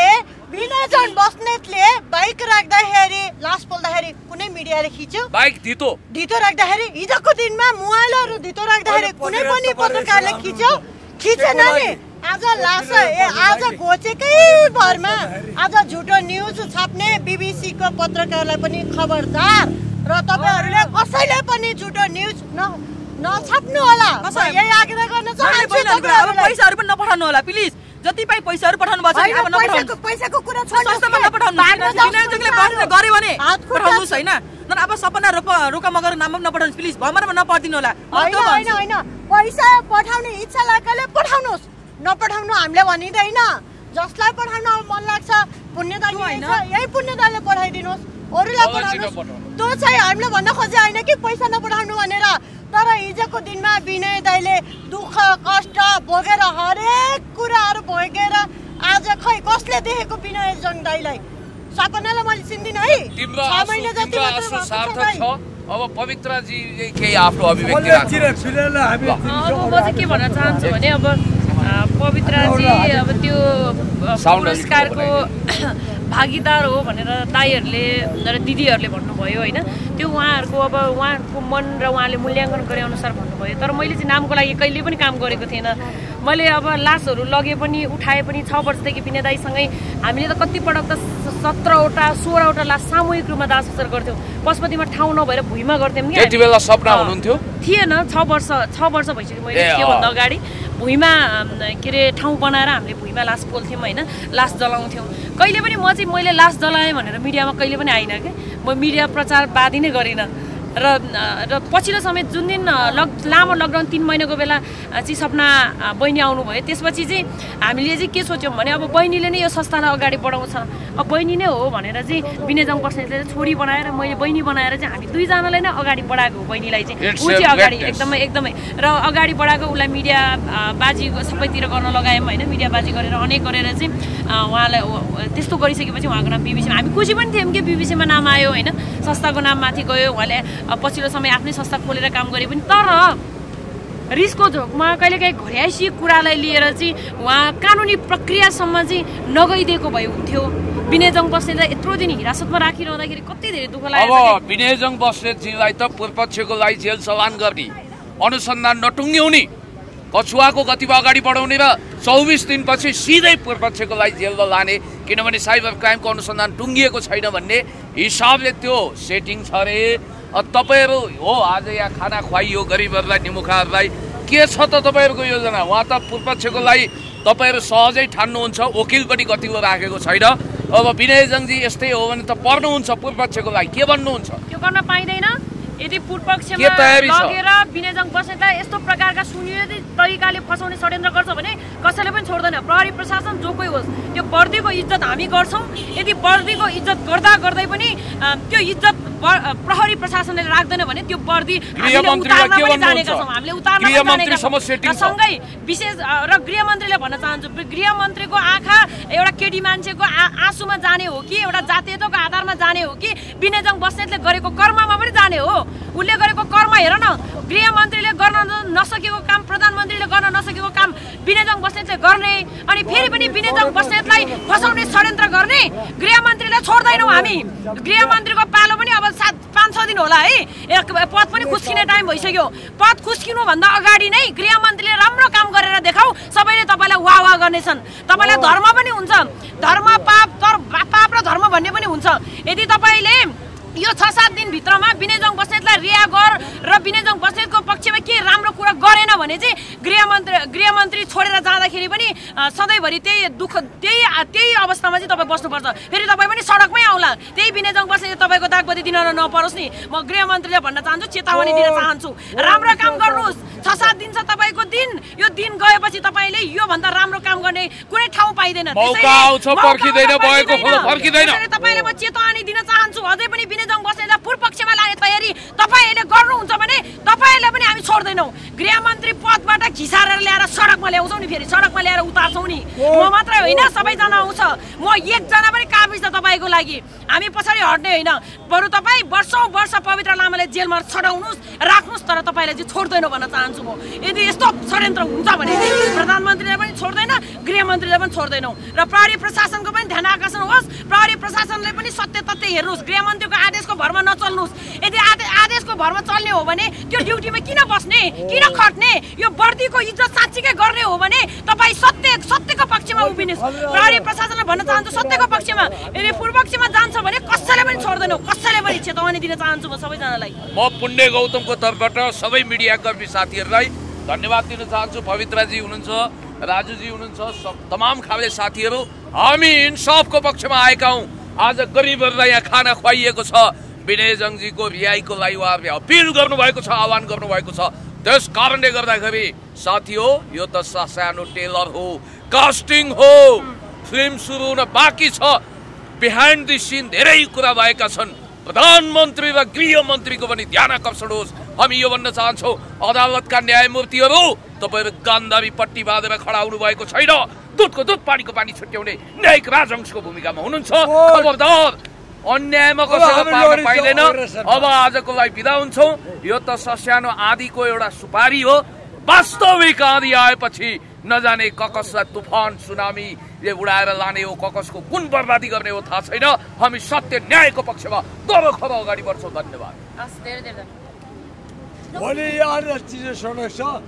विनयजन बस्नेतले बाइक राख्दाखेरि लास पोल्दाखेरि कुनै मिडियाले खिच्यो बाइक धितो धितो राख्दाखेरि हिजोको दिनमा मोबाइलहरू धितो राख्दाखेरि कुनै पनि पत्रकारले खिच्यो खिचेन नि आज लास ए आज घोचेकै भरमा आज झुटो न्युज छाप्ने बीबीसीको पत्रकारलाई पनि खबरदार र तपाईहरुले कसैले पनि झुटो न्युज न नछाप्नु होला यही आग्रह गर्न चाहन्छु अब पैसाहरु पनि नपठाउनु होला प्लिज जति पाइ पैसाहरु पठाउनु भएको छ अब नपठाउनु पैसाको कुरा छोड्नु सस्तोमा नपठाउनु विनयजङले बस्ने गरे भने पठाउनुस् हैन न अब सपना रोक रोका मगर नाममा नपठाउनुस् प्लिज भमरमा नपर्दिनु होला हैन हैन हैन पैसा पठाउने इच्छा लागेले पठाउनुस् नपठाउनु हामीले भनिदैन जसलाई पठाउन मन लाग्छ पुण्यदानी हैन यही पुण्यदानले पठाइदिनुस् अरूलाई पठाउनुस् त्यो चाहिँ हामीले भन्न खोजे हैन कि पैसा नपठाउनु भनेर तर हिजोको दिनमा विनय दाइले दुःख कष्ट भोगेर हरेक कुराहरु भोगेर आज खै कसले देखेको विनय जङ दाइलाई सपनालाई मैले चिन्दिन है छ महिना जति मात्र सार्थक छ अब पवित्र जी केही आफ्नो अभिव्यक्ति राख्नु अब म चाहिँ के भन्न चाहन्छु भने अब पवित्र जी अब त्यो पुरस्कारको भागीदार हो भनेर दाइहरूले र दिदीहरूले भन्नुभयो होइन त्यो उहाँहरूको अब उहाँहरूको मन र उहाँले मूल्याङ्कन गरे अनुसार भन्नुभयो तर मैले चाहिँ नामको लागि कहिले पनि काम गरेको थिएन मैले अब लासहरू लगे पनि उठाए पनि छ वर्षदेखि विनय दाइसँगै हामीले त कति पटक त सत्रवटा सोह्रवटा लास सामूहिक रूपमा दाह संस्कार गर्थ्यौँ पशुपतिमा ठाउँ नभएर भुइँमा गर्थ्यौँ नि त्यति बेला सपना हुनुहुन्थ्यो थिएन छ वर्ष छ वर्ष भइसक्यो मैले त्योभन्दा अगाडि भुइँमा के अरे ठाउँ बनाएर हामीले भुइँमा लास पोल्थ्यौँ होइन लास जलाउँथ्यौँ कहिले पनि म चाहिँ मैले लास जलाएँ भनेर मिडियामा कहिले पनि आइनँ क्या म मिडिया प्रचारवादी नै गरिनँ र र पछिल्लो समय जुन दिन लक लामो लकडाउन तिन महिनाको बेला चाहिँ सपना बहिनी आउनुभयो त्यसपछि चाहिँ हामीले चाहिँ के सोच्यौँ भने अब बहिनीले नै यो संस्थालाई अगाडि बढाउँछ अब बहिनी नै हो भनेर चाहिँ विनयजङ बस्नेतले छोरी बनाएर मैले बहिनी बनाएर चाहिँ हामी दुईजनालाई नै अगाडि बढाएको हो बहिनीलाई चाहिँ ऊ चाहिँ अगाडि एकदमै एकदमै र अगाडि बढाएको उसलाई मिडिया बाजी सबैतिर गर्न लगायौँ होइन मिडिया बाजी गरेर अनेक गरेर चाहिँ उहाँलाई त्यस्तो गरिसकेपछि उहाँको नाम बिबिसीमा हामी खुसी पनि थियौँ कि बिबिसीमा नाम आयो होइन संस्थाको नाम माथि गयो उहाँले पछिल्लो समय आफ्नै संस्था खोलेर काम गरे पनि तर रिसको झोकमा कहिलेकाहीँ घोर्याइसी कुरालाई लिएर चाहिँ उहाँ कानुनी प्रक्रियासम्म चाहिँ नगइदिएको भए हुन्थ्यो विनयजङ बस्नेतलाई यत्रो दिन हिरासतमा राखिरहँदाखेरि कति धेरै दुःख लाग्यो अब विनयजङ बस्नेतजीलाई त पूर्वपक्षको लागि जेल चलान गर्ने अनुसन्धान नटुङ्ग्याउने कछुवाको गतिमा अगाडि बढाउने र चौबिस दिनपछि सिधै पूर्वपक्षको लागि जेल लाने किनभने साइबर क्राइमको अनुसन्धान टुङ्गिएको छैन भन्ने हिसाबले त्यो सेटिङ छ अरे तपाईहरु हो आज यहाँ खाना खुवाइयो गरिबहरुलाई निमुखाहरुलाई के छ त तपाईहरुको योजना उहाँ त पूर्वपक्षको लागि तपाईहरु सहजै ठान्नुहुन्छ वकिल पनि गतिलो राखेको छैन अब विनयजङजी यस्तै हो भने त पर्नुहुन्छ पूर्वपक्षको लागि के भन्नुहुन्छ त्यो गर्न पाइदैन यदि पूर्वपक्षमा लगेर विनयजङ बस्नेतलाई यस्तो प्रकारका सुनियोजित तरिकाले फसाउने षड्यन्त्र गर्छ भने कसैले पनि छोड्दैन प्रहरी प्रशासन जो कोही होस् त्यो वर्दीको इज्जत हामी गर्छौं यदि वर्दीको इज्जत गर्दा गर्दै पनि त्यो इज्जत प्रहरी प्रशासनले राख्दैन भने त्यो वर्दी हामीले उतार्न पनि जानेका छौं हामीले उतार्न पनि जानेका छौं सँगै विशेष र गृहमन्त्रीले भन्न चाहन्छु गृहमन्त्रीको आँखा एउटा केटी मान्छेको आँसुमा जाने हो कि एउटा जातीयताको आधारमा जाने हो कि विनयजङ बस्नेतले गरेको कर्ममा पनि जाने हो उले गरेको कर्म हेर न गृहमन्त्रीले गर्न नसकेको काम प्रधानमन्त्रीले गर्न नसकेको काम विनयजङ बस्नेतले गर्ने अनि फेरि पनि विनयजङ बस्नेतलाई फसाउने षड्यन्त्र गर्ने गृहमन्त्रीले छोड्दैनौं हामी गृहमन्त्रीको पालो पनि अब सात पाँच छ दिन होला है पद पनि खुस्किने टाइम भइसक्यो पद खुस्किनु भन्दा अगाडि नै गृहमन्त्रीले राम्रो काम गरेर देखाउ सबैले तपाईलाई वाह वाह गर्नेछन् तपाईलाई धर्म पनि हुन्छ धर्म पाप तर पाप र धर्म भन्ने पनि हुन्छ यदि तपाईले यो छ सात दिन भित्रमा विनयजङ बस्नेतलाई रिहा गर र विनयजङ बस्नेतको पक्षमा के राम्रो कुरा गरेन भने चाहिँ गृहमन्त्री गृहमन्त्री छोडेर जाँदाखेरि पनि सधैँभरि त्यही दुःख त्यही त्यही अवस्थामा चाहिँ तपाईँ बस्नुपर्छ फेरि तपाईँ पनि सडकमै आउला त्यही विनयजङ बस्नेतले तपाईँको दागबत्ती दिन नपरोस् नि म गृहमन्त्रीले भन्न चाहन्छु चेतावनी दिन चाहन्छु राम्रो काम गर्नुहोस् छ सात दिन छ तपाईँको दिन यो दिन गएपछि तपाईँले यो भन्दा राम्रो काम गर्ने कुनै ठाउँ पाइँदैन तपाईँले म चेतावनी दिन चाहन्छु अझै पनि विनयजङ बस्नेतलाई पूर्वपक्षमा लाने तयारी तपाईँहरूले गर्नुहुन्छ भने तपाईँहरूलाई पनि हामी छोड्दैनौँ। गृहमन्त्री पदबाट घिसारेर ल्याएर सडकमा ल्याउँछौँ नि, फेरि सडकमा ल्याएर उतार्छौँ नि। म मात्रै होइन, सबैजना आउँछ। म एकजना पनि काबिज त तपाईँको लागि। हामी पछाडि हट्ने होइन। बरु तपाईँ वर्षौँ वर्ष पवित्र लामाले जेलमा छडाउनुहोस्, राख्नुहोस्, तर तपाईँलाई चाहिँ छोड्दैनौँ भन्न चाहन्छु म। यदि यस्तो षड्यन्त्र हुन्छ भने प्रधानमन्त्रीले पनि छोड्दैन, गृहमन्त्रीले पनि छोड्दैनौँ। र प्रहरी प्रशासनको पनि ध्यान आकर्षण होस्। प्रहरी प्रशासनले पनि सत्य तथ्य हेर्नुहोस्, गृहमन्त्रीको आदेशको भरमा नचल्नुहोस्। यदि आदेशको भरमा चल्ने हो भने त्यो ड्युटीमा किन बस्ने, किन खट्ने? यो वर्दीको इज्जत साँच्चीकै गर्ने हो भने तपाईँ सत्य सत्यको पक्षमा उभिनुहोस्। प्रहरी प्रशासनलाई भन्न चाहन्छु सत्यको पक्षमा। यदि पूर्वपक्षमा जान्छ भने कसैले पनि छोड्दैनौँ, कसैले पनि चेतावनी दिन चाहन्छु म सबैजनालाई। म पुण्य गौतमको तर्फबाट सबै मिडियाकर्मी साथीहरूलाई धन्यवाद दिन चाहन्छु। पवित्राजी हुनुहुन्छ, राजुजी हुनुहुन्छ, सब तमाम खाले साथीहरू, हामी इन्साफको पक्षमा आएका हौँ। आज गरिबहरूलाई यहाँ खाना खुवाइएको छ। विनयजङजीको भ्याईको लागि उहाँहरूले अपिल गर्नुभएको छ, आह्वान गर्नुभएको छ। त्यस कारणले गर्दाखेरि साथी हो, यो त सानो टेलर हो, कास्टिङ हो, फिल्म सुरु हुन बाँकी छ। बिहाइन्ड द सिन धेरै कुरा भएका छन्। प्रधानमन्त्री र गृहमन्त्रीको पनि ध्यान आकर्षण होस्। हामी यो भन्न चाहन्छौँ, अदालतका न्यायमूर्तिहरू तपाईँहरू गान्धारी पट्टी बाँधेर खडा हुनु भएको छैन। दुधको दुध पानीको पानी छुट्याउने न्यायिक राजवंशको भूमिकामा हुनुहुन्छ। खबरदार, अन्यायमा कसैको पार्न पाइँदैन। अब आजको लागि बिदा हुन्छौँ। यो त ससानो आँधीको एउटा सुपारी हो। वास्तविक आँधी आएपछि नजाने ककसलाई तुफान सुनामीले उडाएर लाने हो, ककसको कुन बर्बादी गर्ने हो थाहा छैन। हामी सत्य न्यायको पक्षमा दरो खरो अगाडि बढ्छौँ। धन्यवाद। भोलि यहाँ चिज सुनेछ।